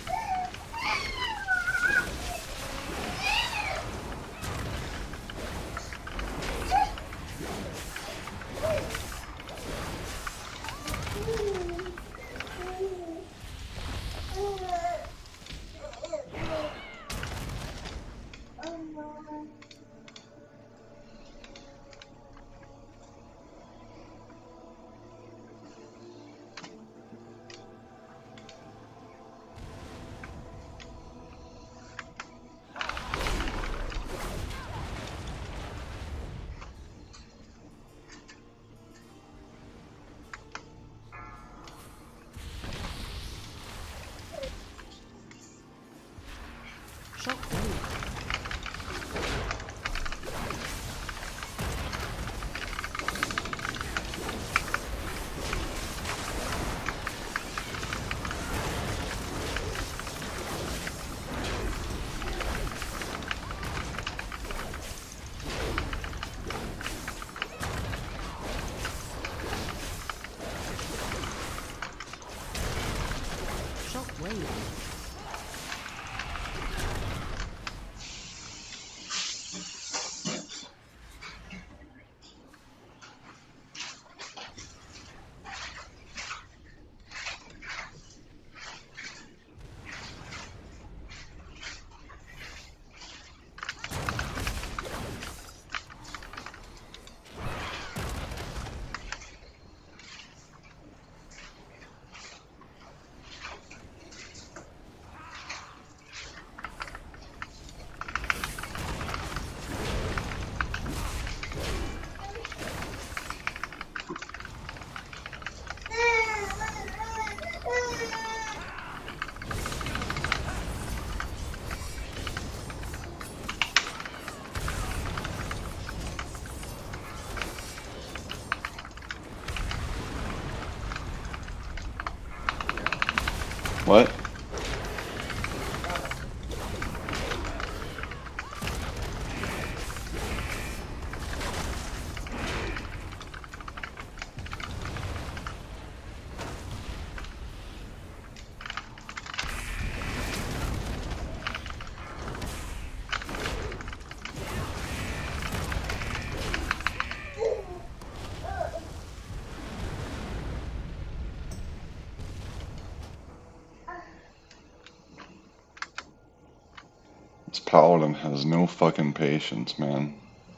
Shockwave. Shockwave. What? This paladin has no fucking patience, man.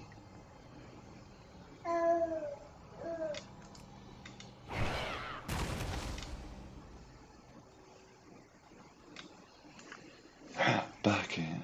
Back in.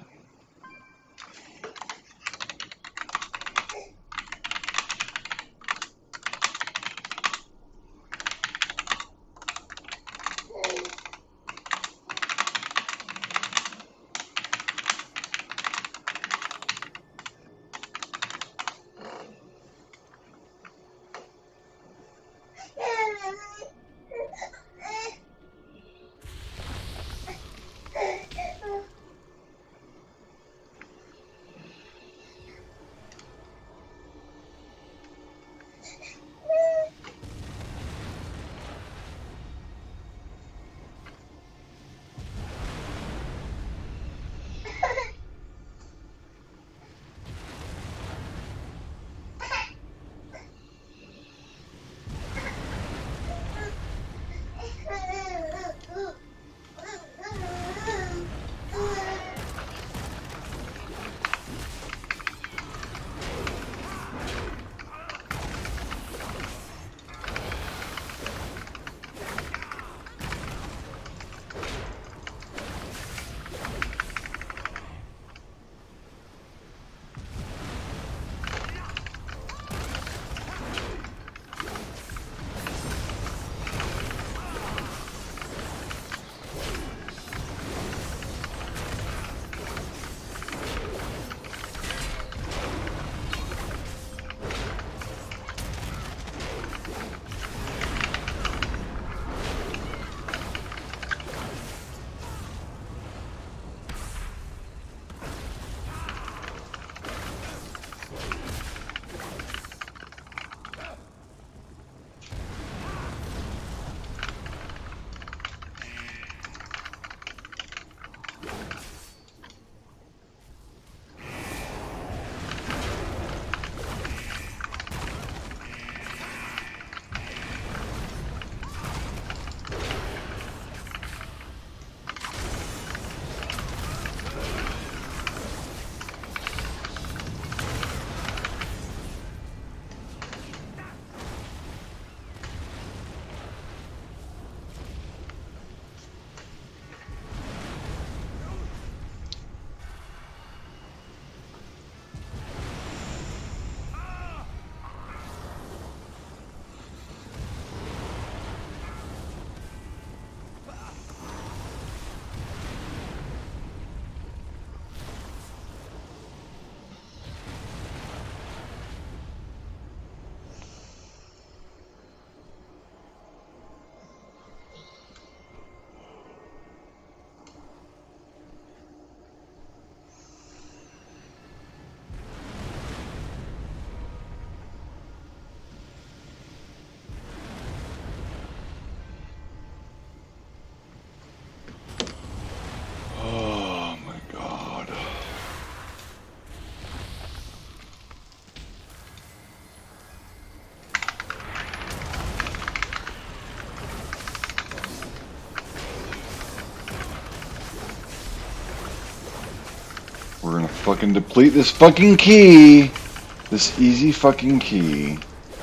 fucking deplete this fucking key. This easy fucking key.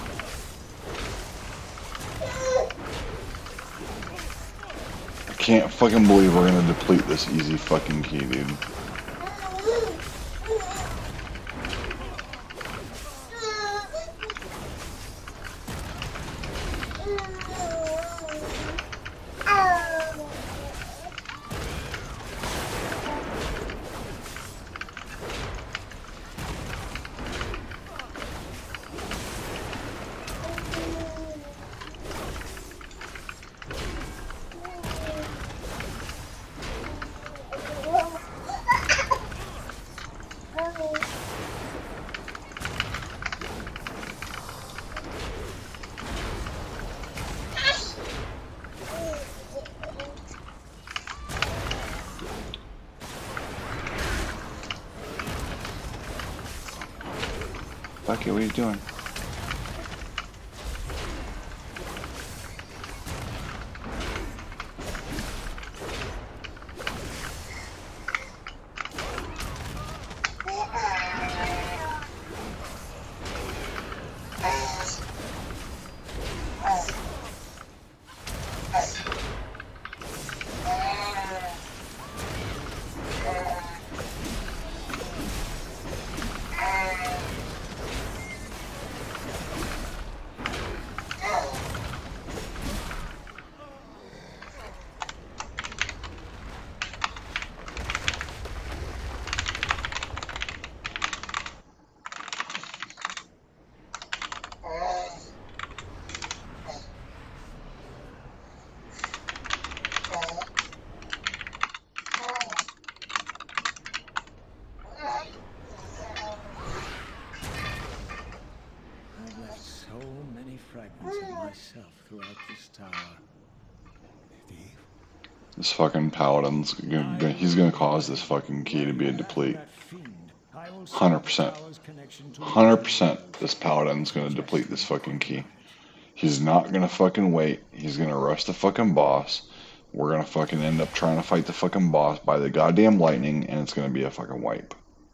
I can't fucking believe we're gonna deplete this easy fucking key, dude. Fuck it, what are you doing? Myself throughout this tower. This fucking paladin's gonna, he's gonna cause this fucking key to be a deplete. one hundred percent. one hundred percent this paladin's gonna deplete this fucking key. He's not gonna fucking wait. He's gonna rush the fucking boss. We're gonna fucking end up trying to fight the fucking boss by the goddamn lightning, and it's gonna be a fucking wipe.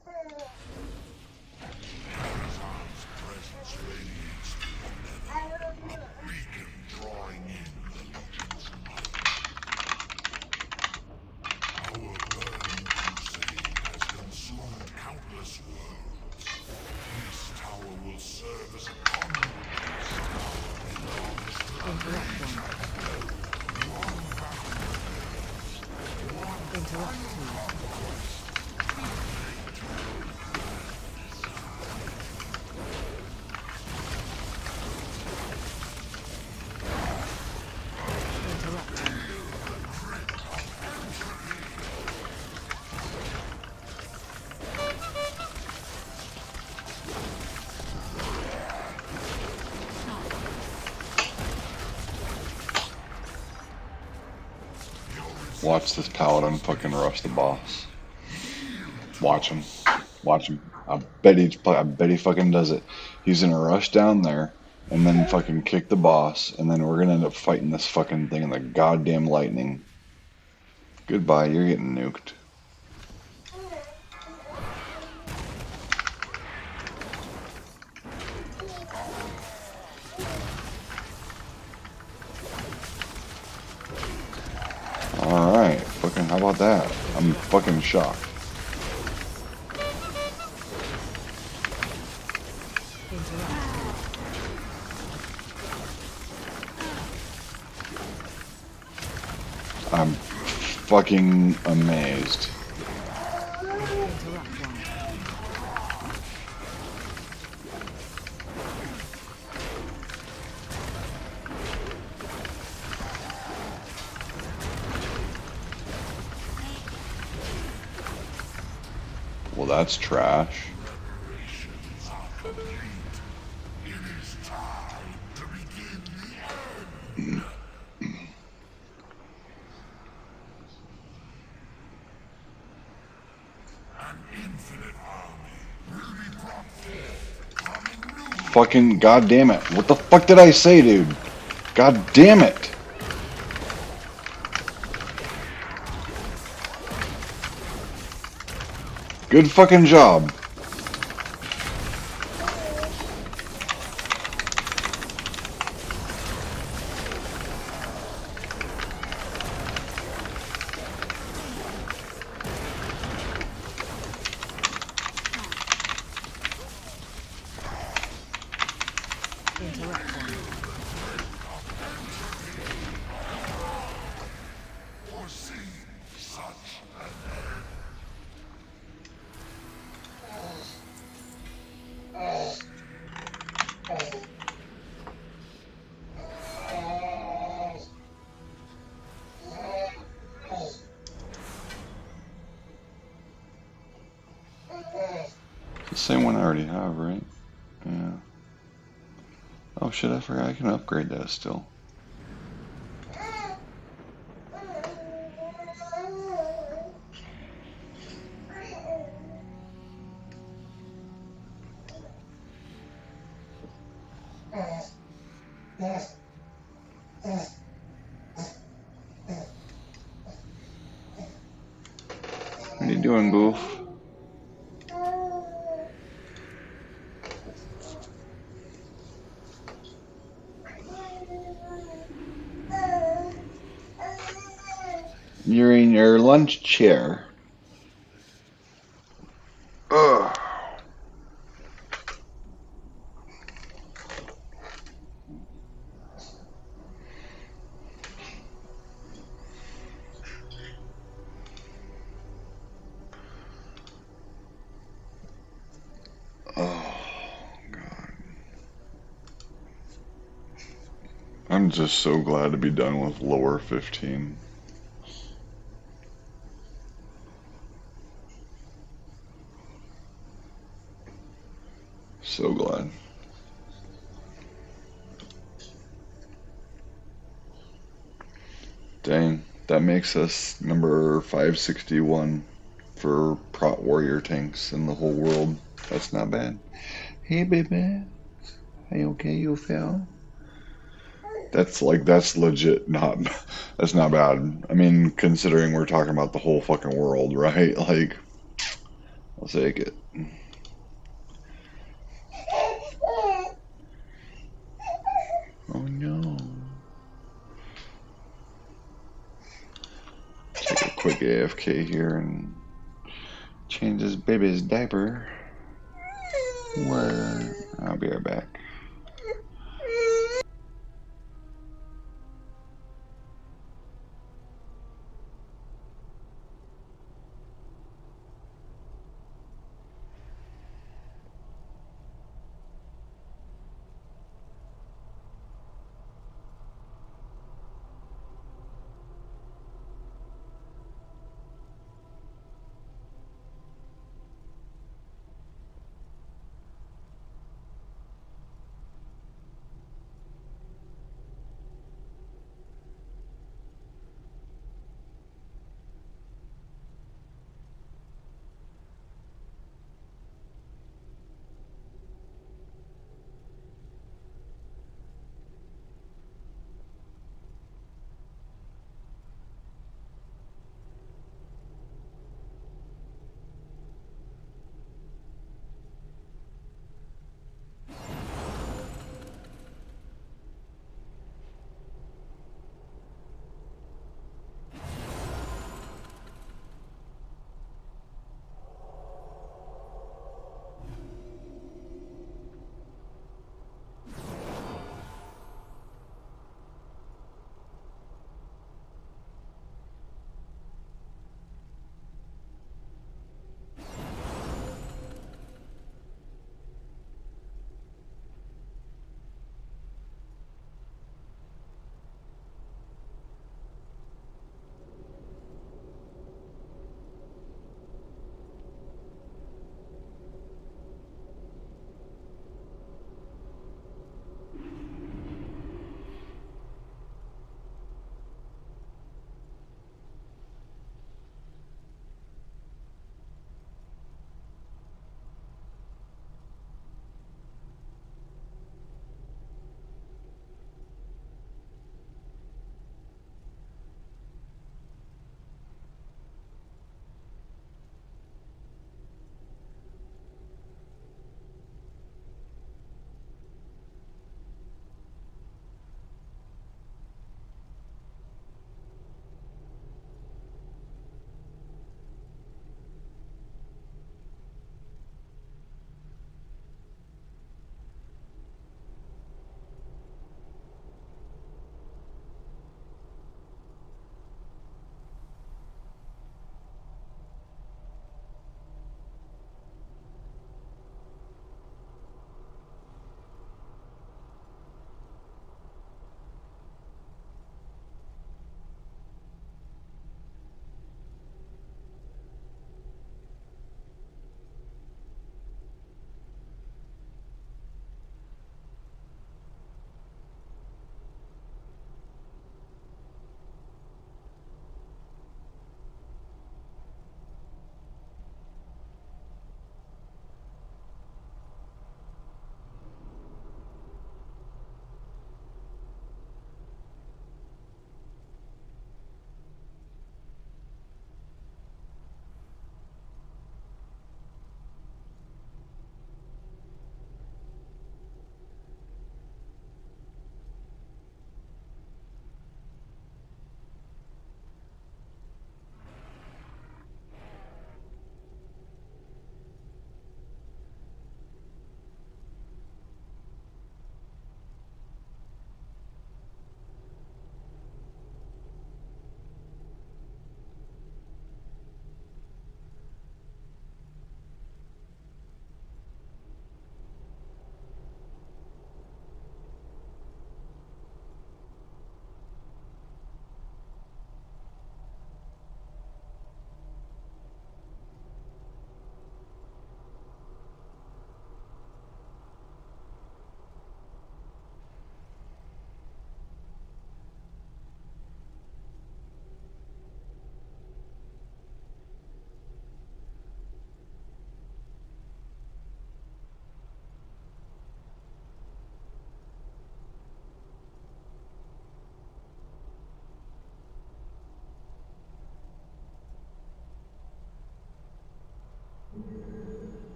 Watch this paladin fucking rush the boss. Watch him. Watch him. I bet he, I bet he fucking does it. He's gonna rush down there and then fucking kick the boss, and then we're gonna end up fighting this fucking thing in the goddamn lightning. Goodbye, you're getting nuked. Alright, fucking how about that? I'm fucking shocked. I'm fucking amazed. Well, that's trash. Fucking goddamn it. What the fuck did I say, dude? God damn it. Good fucking job. Interrupt one. It's the same one I already have, right? Yeah. Oh shit, I forgot I can upgrade that still. What are you doing, Goof? You're in your lunch chair. Ugh. Oh, God. I'm just so glad to be done with lower fifteen. So glad. Dang, that makes us number five sixty-one for Prot Warrior tanks in the whole world. That's not bad. Hey, baby. Are you okay? You fell? That's like, that's legit not, that's not bad. I mean, considering we're talking about the whole fucking world, right? Like, I'll take it. Oh no. Take a quick A F K here and change this baby's diaper. Where? I'll be right back.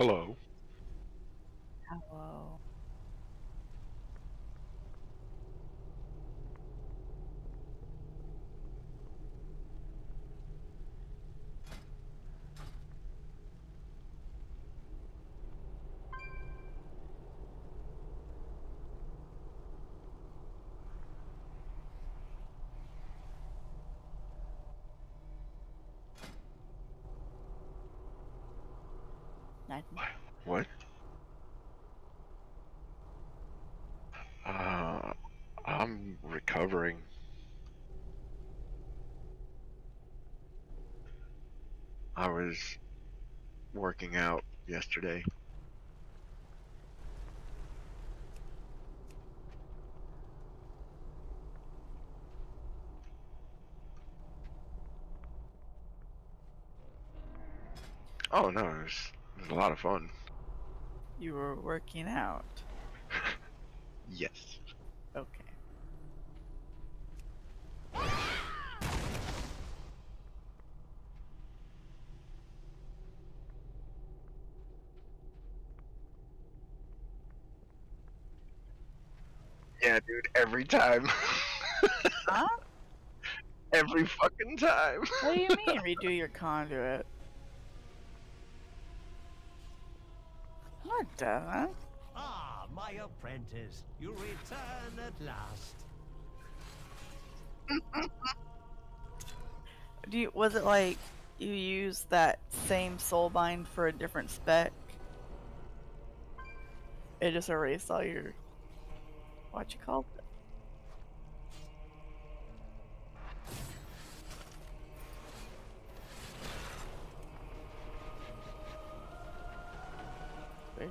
Hello. Hello. Nothing. What? Uh, I'm recovering. I was working out yesterday. Oh no, it was, it was a lot of fun. You were working out. Yes. Okay. Yeah, dude, every time. Huh? Every fucking time. What do you mean redo your conduit? No, it doesn't. Ah, my apprentice, you return at last. Do you, was it like you used that same soulbind for a different spec? It just erased all your what you called it? Weird.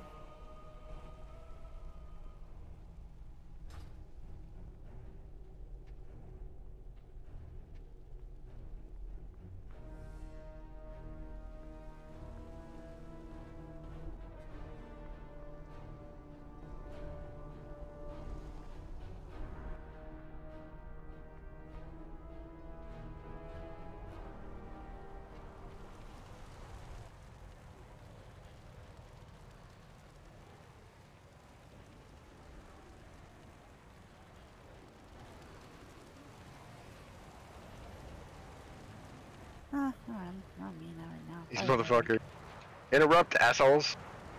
Huh, I'm not me now right now. These Okay. motherfuckers. Interrupt, assholes.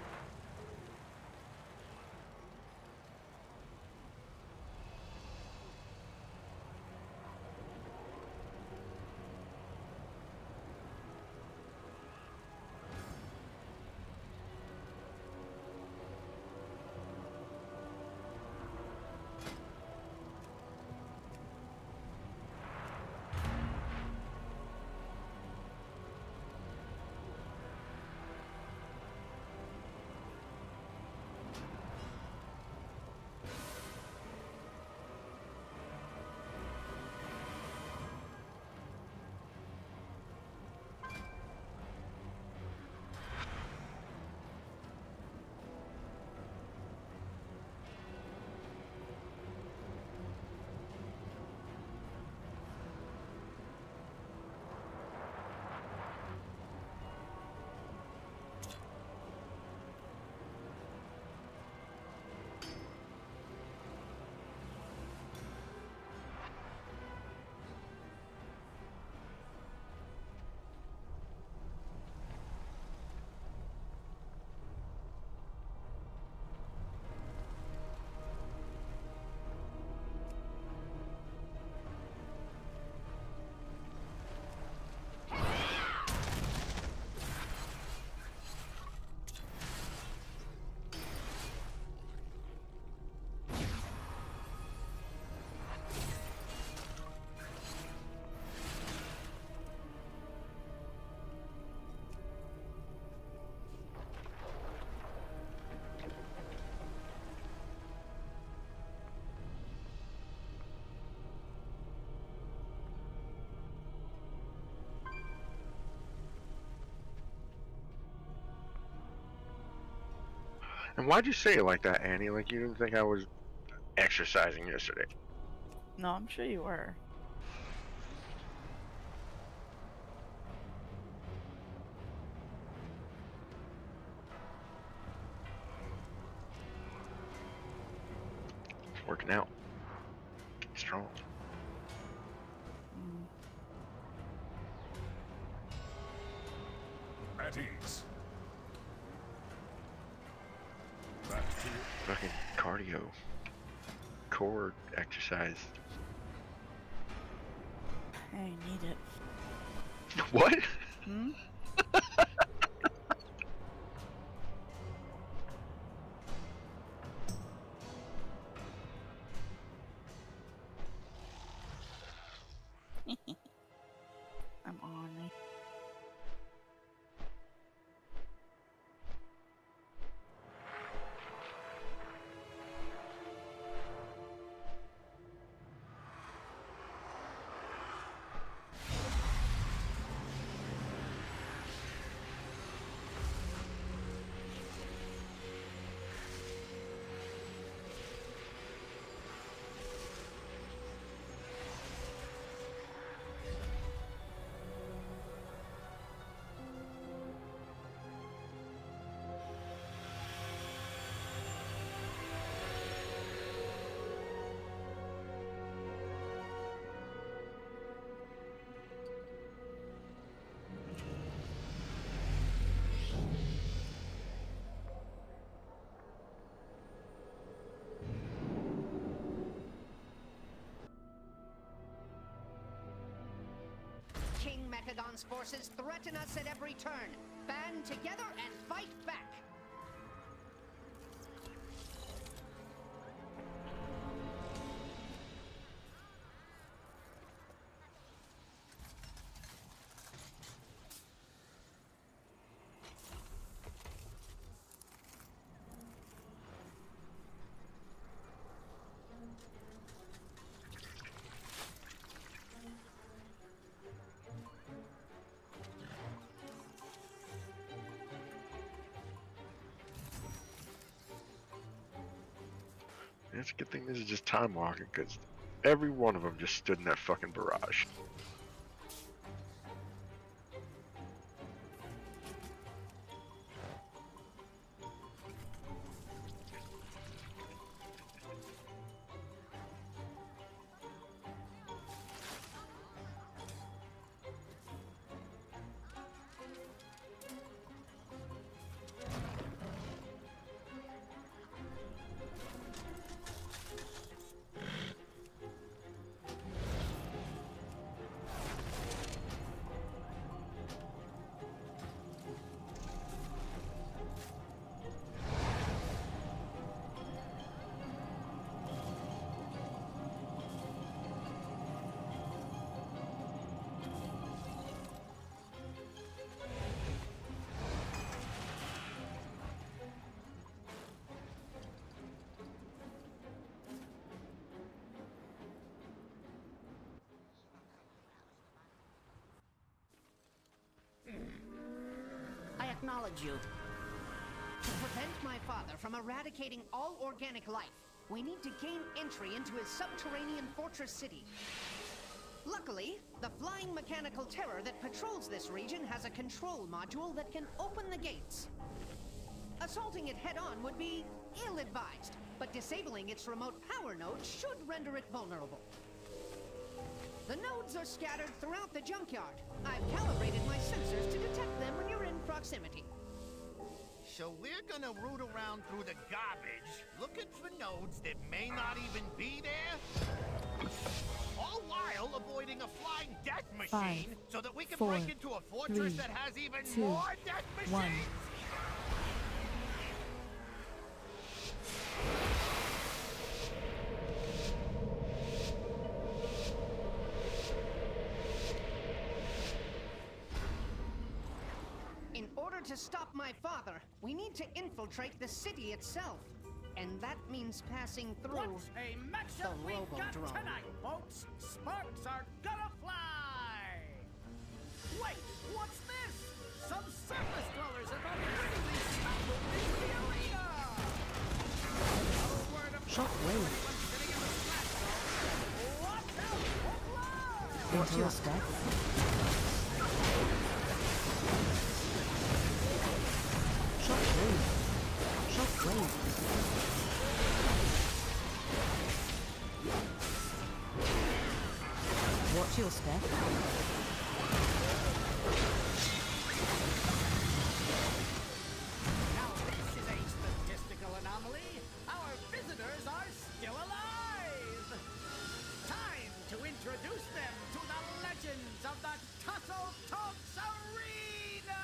And why'd you say it like that, Annie? Like you didn't think I was exercising yesterday. No, I'm sure you were. Working out. Getting strong. At ease. Back to Fucking cardio. Core exercise. I need it. What? Hmm? I'm on it. King Metadon's forces threaten us at every turn. Band together and fight back. It's a good thing this is just time walking, because every one of them just stood in that fucking barrage. I acknowledge you. To prevent my father from eradicating all organic life, we need to gain entry into his subterranean fortress city. Luckily, the flying mechanical terror that patrols this region has a control module that can open the gates. Assaulting it head-on would be ill-advised, but disabling its remote power nodes should render it vulnerable. The nodes are scattered throughout the junkyard. I've calibrated my sensors to detect them when you're in proximity. So we're gonna root around through the garbage, looking for nodes that may not even be there? All while avoiding a flying death machine, Five, so that we can four, break into a fortress three, that has even two, more death machines? one. In order to stop my father, we need to infiltrate the city itself. And that means passing through What's a matchup the we got Robo-Drone. tonight, folks? Sparks are gonna fly! Wait, what's this? Some surface dwellers have unwittingly stumbled into the arena! No word of Shockwave. anyone's sitting in the flat zone. Watch out for blood! Into your step. Shockwave. Shockwave. Watch your step. Now this is a statistical anomaly. Our visitors are still alive. Time to introduce them to the legends of the Tussle Talks Arena.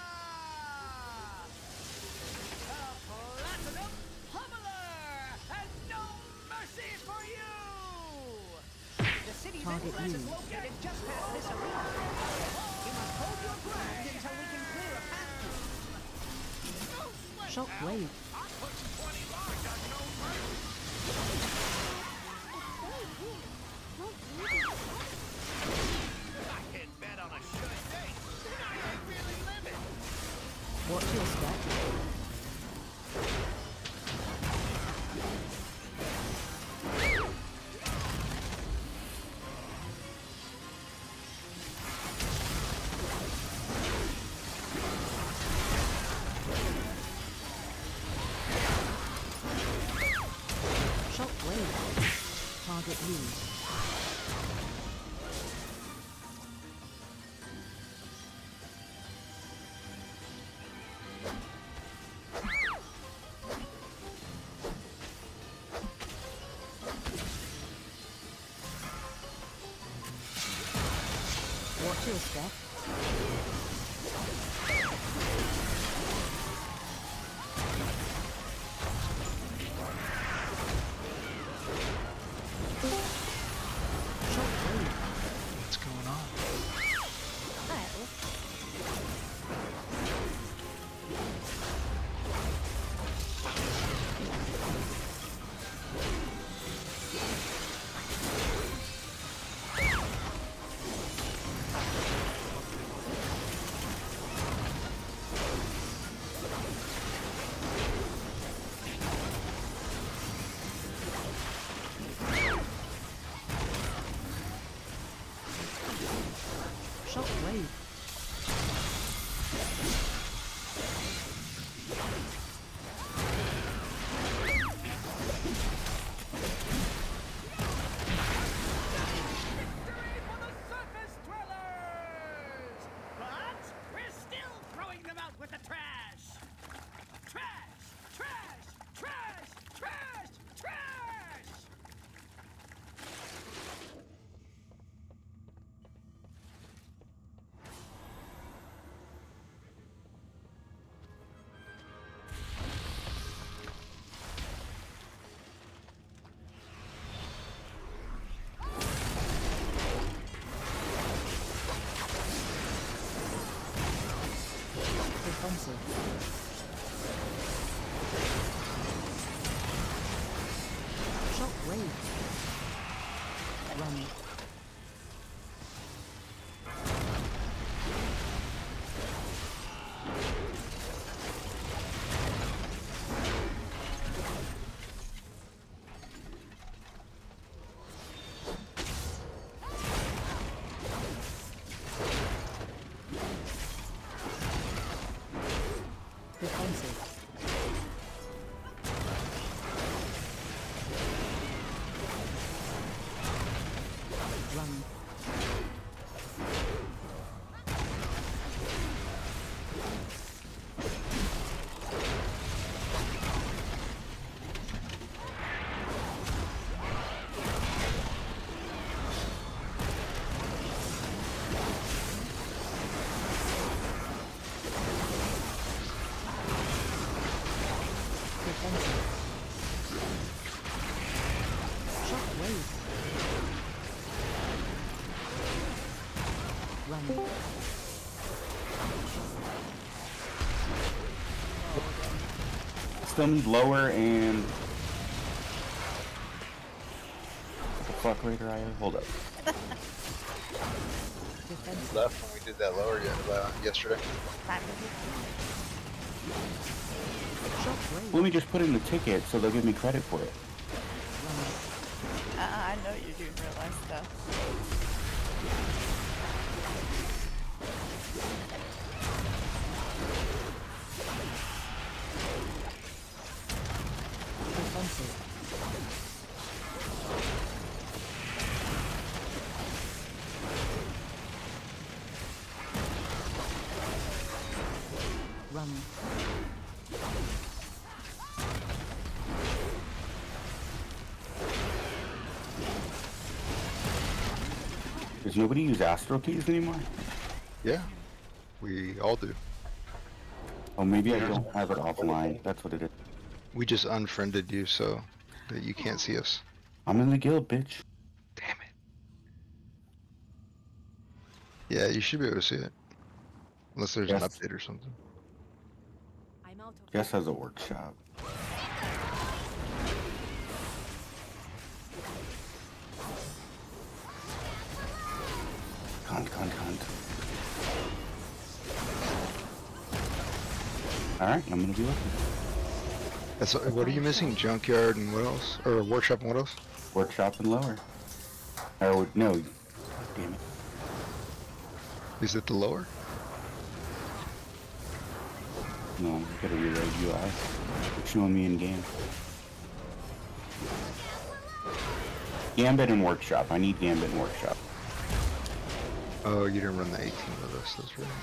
The Platinum Pummeler, and no mercy for you. The city's Target entrance is used. located just past this arena. You must hold your ground until we can clear a path to it. Shockwave. I'm putting twenty large on no mercy. I can bet on a sure thing. I ain't really living. Watch your step. Shockwave. Target used. Watch your step. What's going on? Shockwave. Surface dwellers! But we're still throwing them out with the trash! Trash! Trash! Trash! Trash! Trash! Defensive. Shockwave. Run. Defensive. Run. Defensive. Shockwave. Run. Still need lower and what the fuck later I hold up. Left when we did that lower uh, yesterday. Let me just put in the ticket so they'll give me credit for it. Uh, I know you're doing real life stuff. Defensive. Does nobody use astral keys anymore? Yeah, we all do. Oh, maybe I don't have it offline. That's what it is. We just unfriended you so that you can't see us. I'm in the guild, bitch. Damn it. Yeah, you should be able to see it. Unless there's Yes. an update or something. Jess has a workshop. Cunt, cunt, cunt. Alright, I'm gonna be looking. That's, what are you missing? Junkyard and what else? Or workshop and what else? Workshop and lower. Oh, no. Damn it. Is it the lower? No, I gotta reload U I. It's showing me in game. Gambit and workshop. I need Gambit and workshop. Oh, you didn't run the eighteen with us, that's right.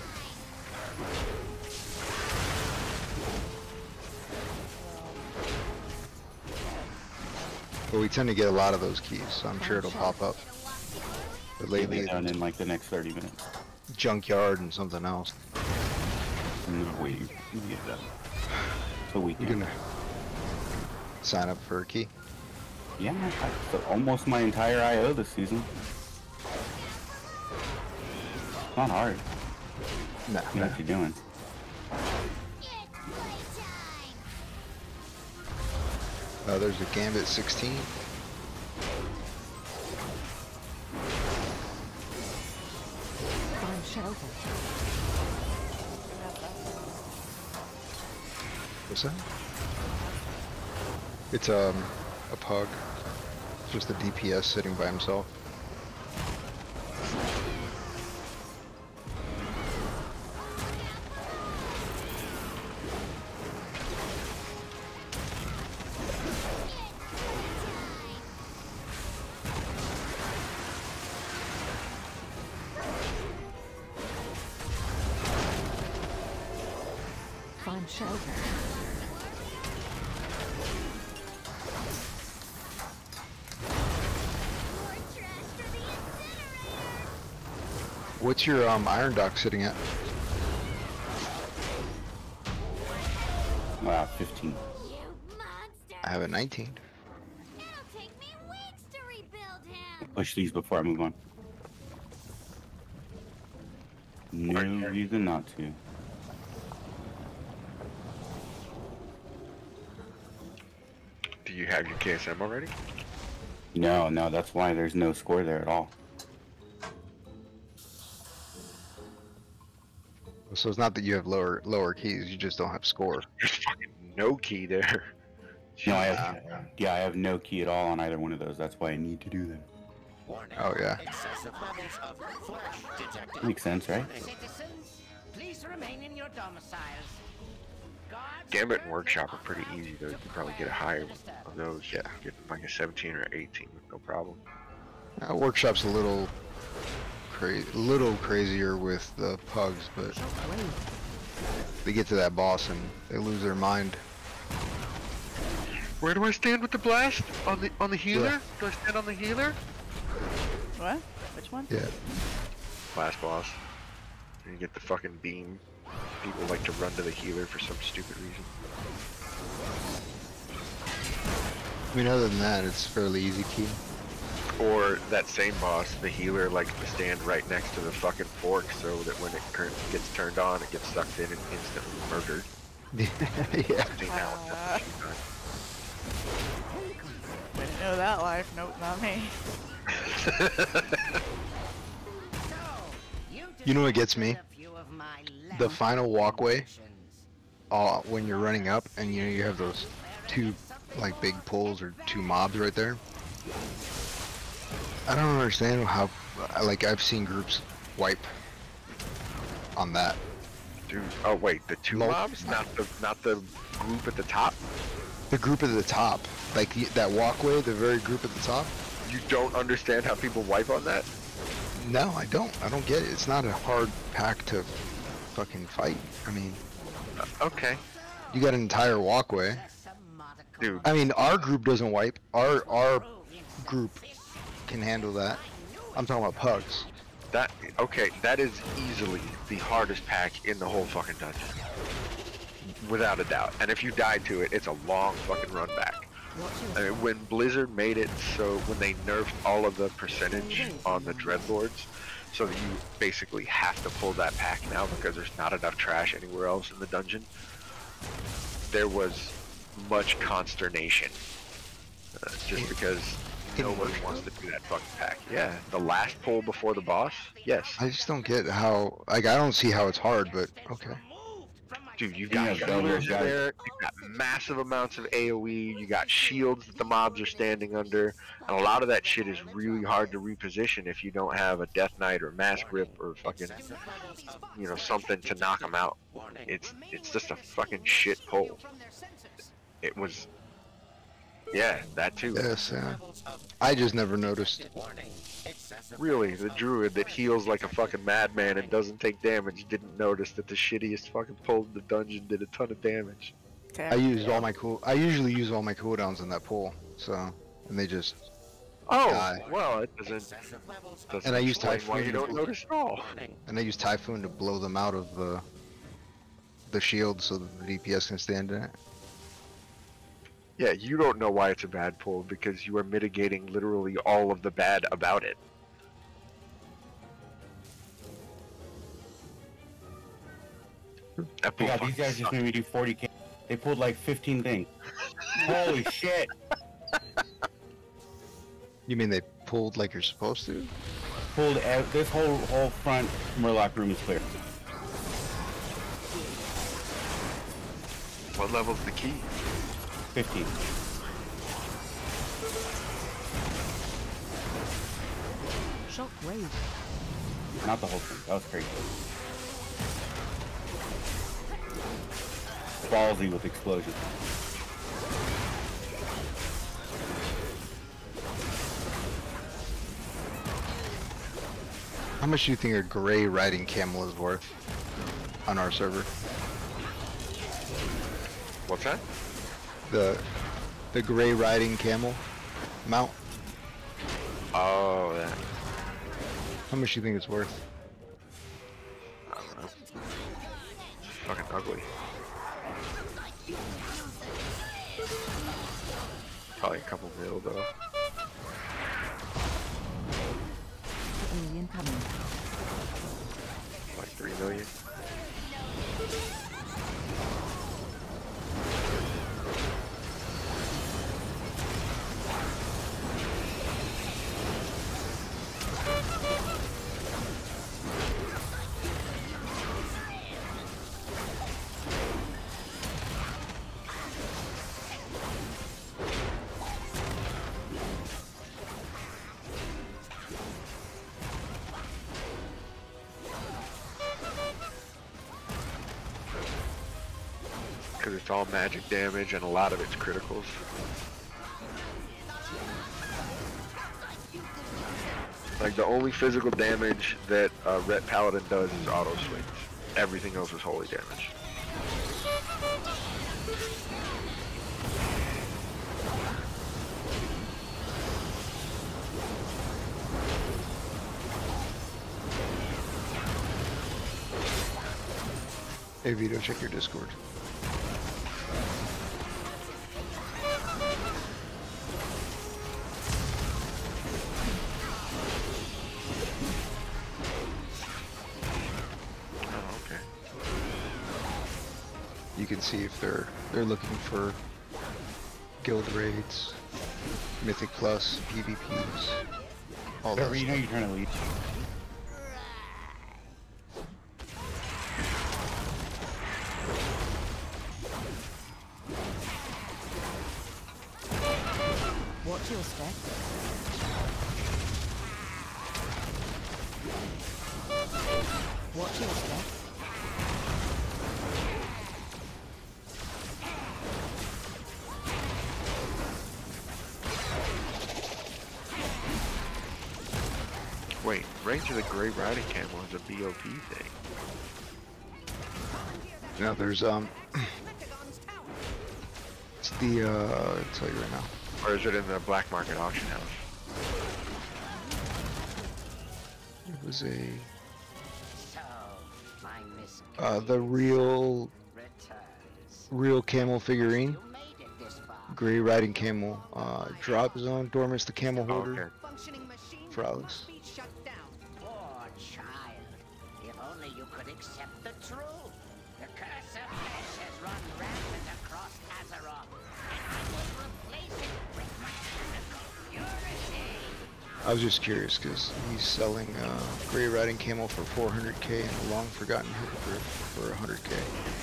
But we tend to get a lot of those keys, so I'm sure it'll pop up. But lately, done in like the next thirty minutes. Junkyard and something else. No, wait, you get that. So we You can can sign up for a key. Yeah, I, so almost my entire I O this season. It's not hard. No, You know what you're doing. Uh, there's a Gambit sixteen. Find shelter. What's that? It's um a pug. It's just a D P S sitting by himself. Find shelter. What's your um iron dock sitting at? Wow, fifteen. I have a nineteen. Push these before I move on. No reason not to. Do you have your K S M already? No, no, that's why there's no score there at all. So it's not that you have lower lower keys, you just don't have score. There's fucking no key there. No, I have, yeah, I have no key at all on either one of those. That's why I need to do them. Oh yeah. Excessive levels of flesh detected. Makes sense, right? Citizens, please remain in your domiciles. Gambit and Workshop are pretty easy though. You can probably get a higher of those. Yeah. Get like a seventeen or eighteen with no problem. Uh, workshop's a little crazy, little crazier with the pugs, but they get to that boss and they lose their mind. Where do I stand with the blast? On the on the healer? Yeah. Do I stand on the healer? What? Which one? Yeah. Last boss. And you get the fucking beam. People like to run to the healer for some stupid reason. I mean, other than that, it's fairly easy key. Or that same boss, the healer likes to stand right next to the fucking fork so that when it current gets turned on, it gets sucked in and instantly murdered. Yeah. Uh, didn't know that life. Nope, not me. You know what gets me? The final walkway, uh, when you're running up and you know you have those two like big pulls or two mobs right there. I don't understand how, like I've seen groups wipe on that. Dude, oh wait, the two Mul- mobs, not the not the group at the top. The group at the top, like the, that walkway, the very group at the top. You don't understand how people wipe on that? No, I don't. I don't get it. It's not a hard pack to fucking fight. I mean, uh, okay. You got an entire walkway. Dude. I mean, our group doesn't wipe. Our our group can handle that. I'm talking about pugs. That okay, that is easily the hardest pack in the whole fucking dungeon. Without a doubt. And if you die to it, it's a long fucking run back. I mean, when Blizzard made it so when they nerfed all of the percentage on the Dreadlords, so that you basically have to pull that pack now because there's not enough trash anywhere else in the dungeon, there was much consternation. Uh, just because nobody wants to do that fucking pack. Yeah, the last pull before the boss, yes. I just don't get how, like, I don't see how it's hard, but okay. Dude, you got healers there, you got massive amounts of AoE, you got shields that the mobs are standing under, and a lot of that shit is really hard to reposition if you don't have a Death Knight or Mass Grip or fucking, you know, something to knock them out. It's it's just a fucking shit pull. It was, yeah, that too. Yes, yeah. I just never noticed. Really, the druid that heals like a fucking madman and doesn't take damage didn't notice that the shittiest fucking pull in the dungeon did a ton of damage. I used all my cool. I usually use all my cooldowns in that pull, so and they just. Oh, die. well, it doesn't. doesn't And I use explain Typhoon. why you don't notice at all. And I use Typhoon to blow them out of the the shield so that the D P S can stand in it. Yeah, you don't know why it's a bad pull because you are mitigating literally all of the bad about it. That pull Yeah, these guys just made me do forty K. They pulled like fifteen things. Holy shit! You mean they pulled like you're supposed to? Pulled ev this whole whole front Murloc room is clear. What level's the key? fifteen. Shockwave. Not the whole thing. That was crazy. Ballsy with explosions. How much do you think a gray riding camel is worth on our server? What's that? The the gray riding camel mount. Oh, yeah. How much do you think it's worth? I don't know. It's fucking ugly. Probably a couple mil though. Alien coming. Like three million. Because it's all magic damage and a lot of it's criticals. Like the only physical damage that uh, Ret Paladin does is auto swings. Everything else is holy damage. Hey Vito, check your Discord. You can see if they're they're looking for guild raids, Mythic Plus, P V Ps, all that. Whatever, you know you're trying to leave. Watch your step. Watch your step. Wait, Range of the Grey Riding Camel is a B O P thing. No, there's um, it's the uh, I'll tell you right now. Or is it in the black market auction house? It was a So, my Miss uh, the real returns. real camel figurine. You made it this far. Gray riding camel. Uh, drop zone. Dormant's the camel holder. Functioning machine For Alex. must be shut down. Poor child. If only you could accept the truth. The curse of flesh has run rampant across Azeroth, and I will replace it with mechanical purity. I was just curious because he's selling uh, Gray Riding Camel for four hundred K and a Long Forgotten Hippogriff for one hundred K.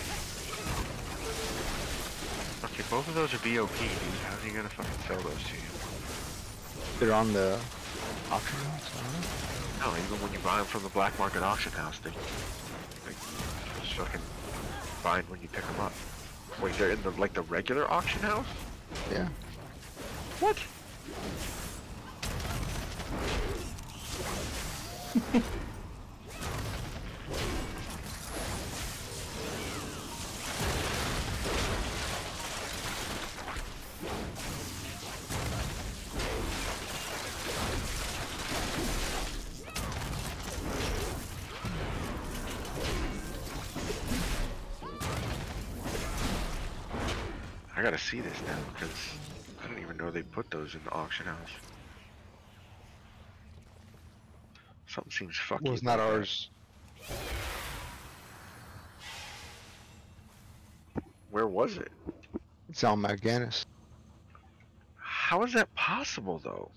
Okay, both of those are B O P, dude. How's he gonna fucking sell those to you? They're on the auction house? I don't know. No, even when you buy them from the black market auction house, they like just fucking fine when you pick them up. Wait, they're in the like the regular auction house? Yeah. What? I gotta see this now because I didn't even know they put those in the auction house. Something seems fucky. Well, it's not ours. Where was it? It's on Mal'Ganis. How is that possible though?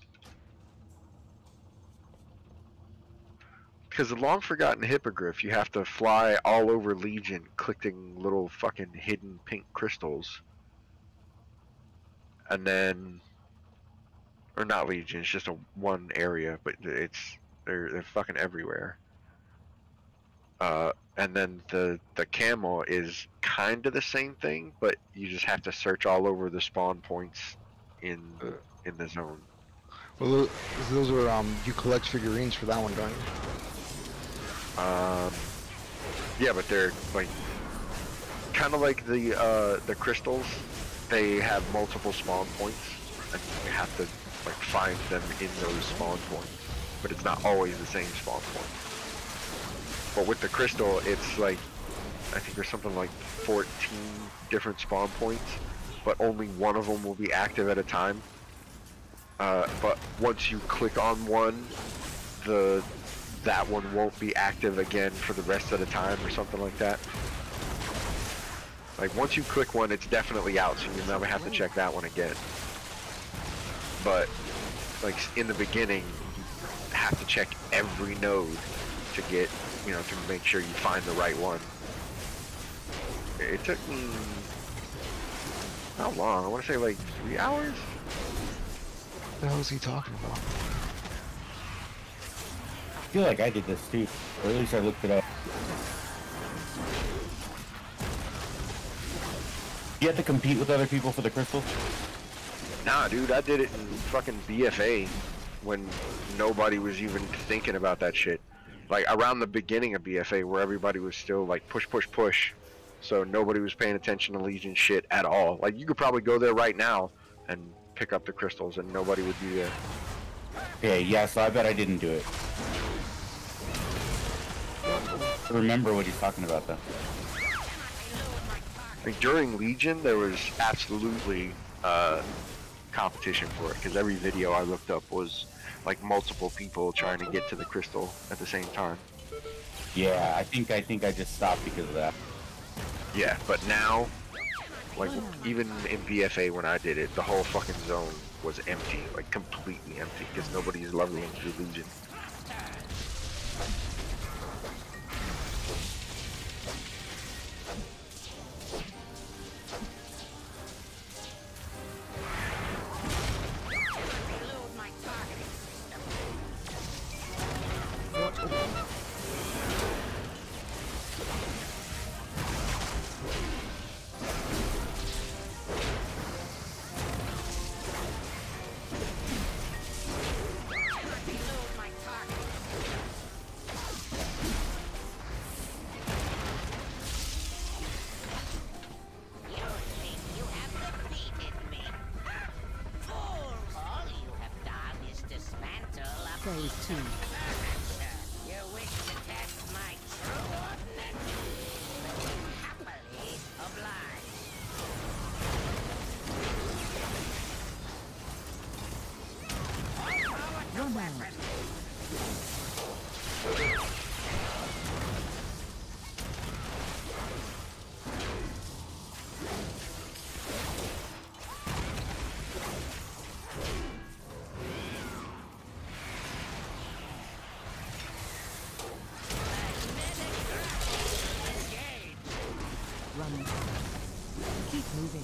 Because the long forgotten hippogriff, you have to fly all over Legion collecting little fucking hidden pink crystals. And then, or not Legion, it's just a one area, but it's they're they're fucking everywhere. Uh, and then the the camel is kind of the same thing, but you just have to search all over the spawn points in in the zone. Well, those, those are um. You collect figurines for that one, don't you? Um, yeah, but they're like kind of like the uh the crystals. They have multiple spawn points, and you have to like find them in those spawn points. But it's not always the same spawn point. But with the crystal, it's like I think there's something like fourteen different spawn points, but only one of them will be active at a time. Uh, but once you click on one, the that one won't be active again for the rest of the time, or something like that. Like, once you click one, it's definitely out, so you never have to check that one again. But, like, in the beginning, you have to check every node to get, you know, to make sure you find the right one. It took me... how long? I want to say, like, three hours? What the hell is he talking about? I feel like I did this too, or at least I looked it up. You have to compete with other people for the crystals? Nah, dude, I did it in fucking B F A when nobody was even thinking about that shit. Like, around the beginning of B F A where everybody was still like push, push, push. So nobody was paying attention to Legion shit at all. Like, you could probably go there right now and pick up the crystals and nobody would be there. Okay, yeah, so I bet I didn't do it. I remember what he's talking about though. Like, during Legion, there was absolutely uh, competition for it, because every video I looked up was like multiple people trying to get to the crystal at the same time. Yeah, I think I think I just stopped because of that. Yeah, but now, like, even in B F A when I did it, the whole fucking zone was empty, like completely empty, because nobody's leveling through Legion. Phase two. weapon. Run. Keep moving.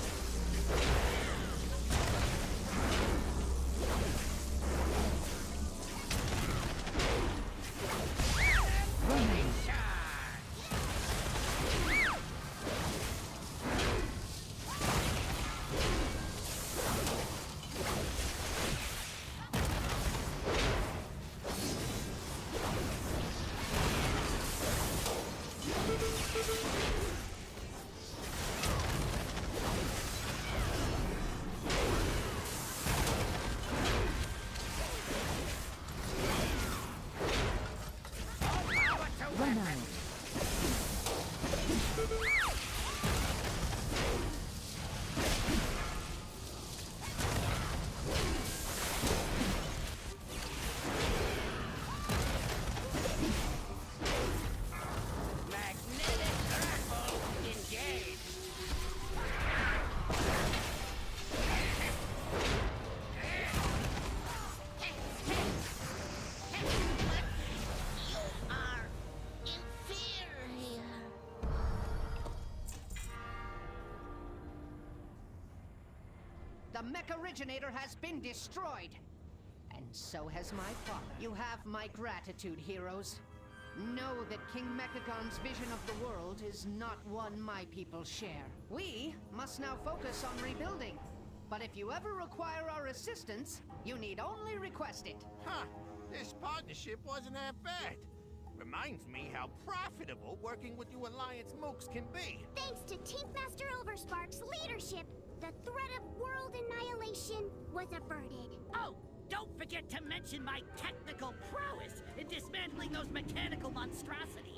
The mech originator has been destroyed. And so has my father. You have my gratitude, heroes. Know that King Mechagon's vision of the world is not one my people share. We must now focus on rebuilding. But if you ever require our assistance, you need only request it. Huh. This partnership wasn't that bad. Reminds me how profitable working with you Alliance mooks can be. Thanks to Tankmaster Overspark's leadership, the threat of world annihilation was averted. Oh, don't forget to mention my technical prowess in dismantling those mechanical monstrosities.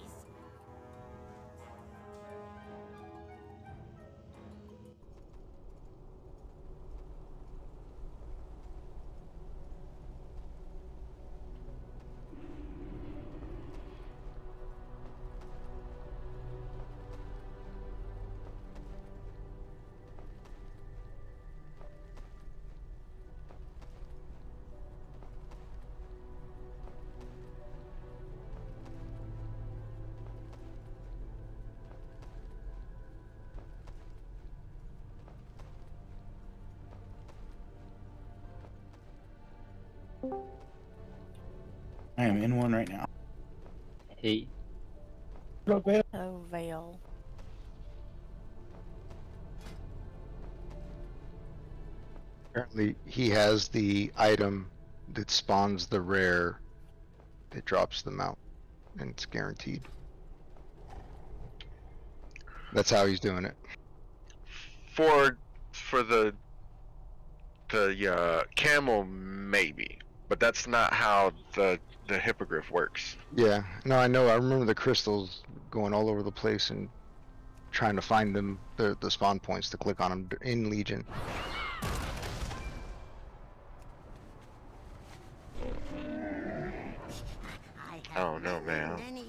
I am in one right now. Hey. Oh, Vale. Apparently, he has the item that spawns the rare that drops them out, and it's guaranteed. That's how he's doing it. For for the the uh, camel, maybe, but that's not how the the hippogriff works. Yeah, no, I know. I remember the crystals going all over the place and trying to find them, the the spawn points to click on them in Legion. I don't know, man.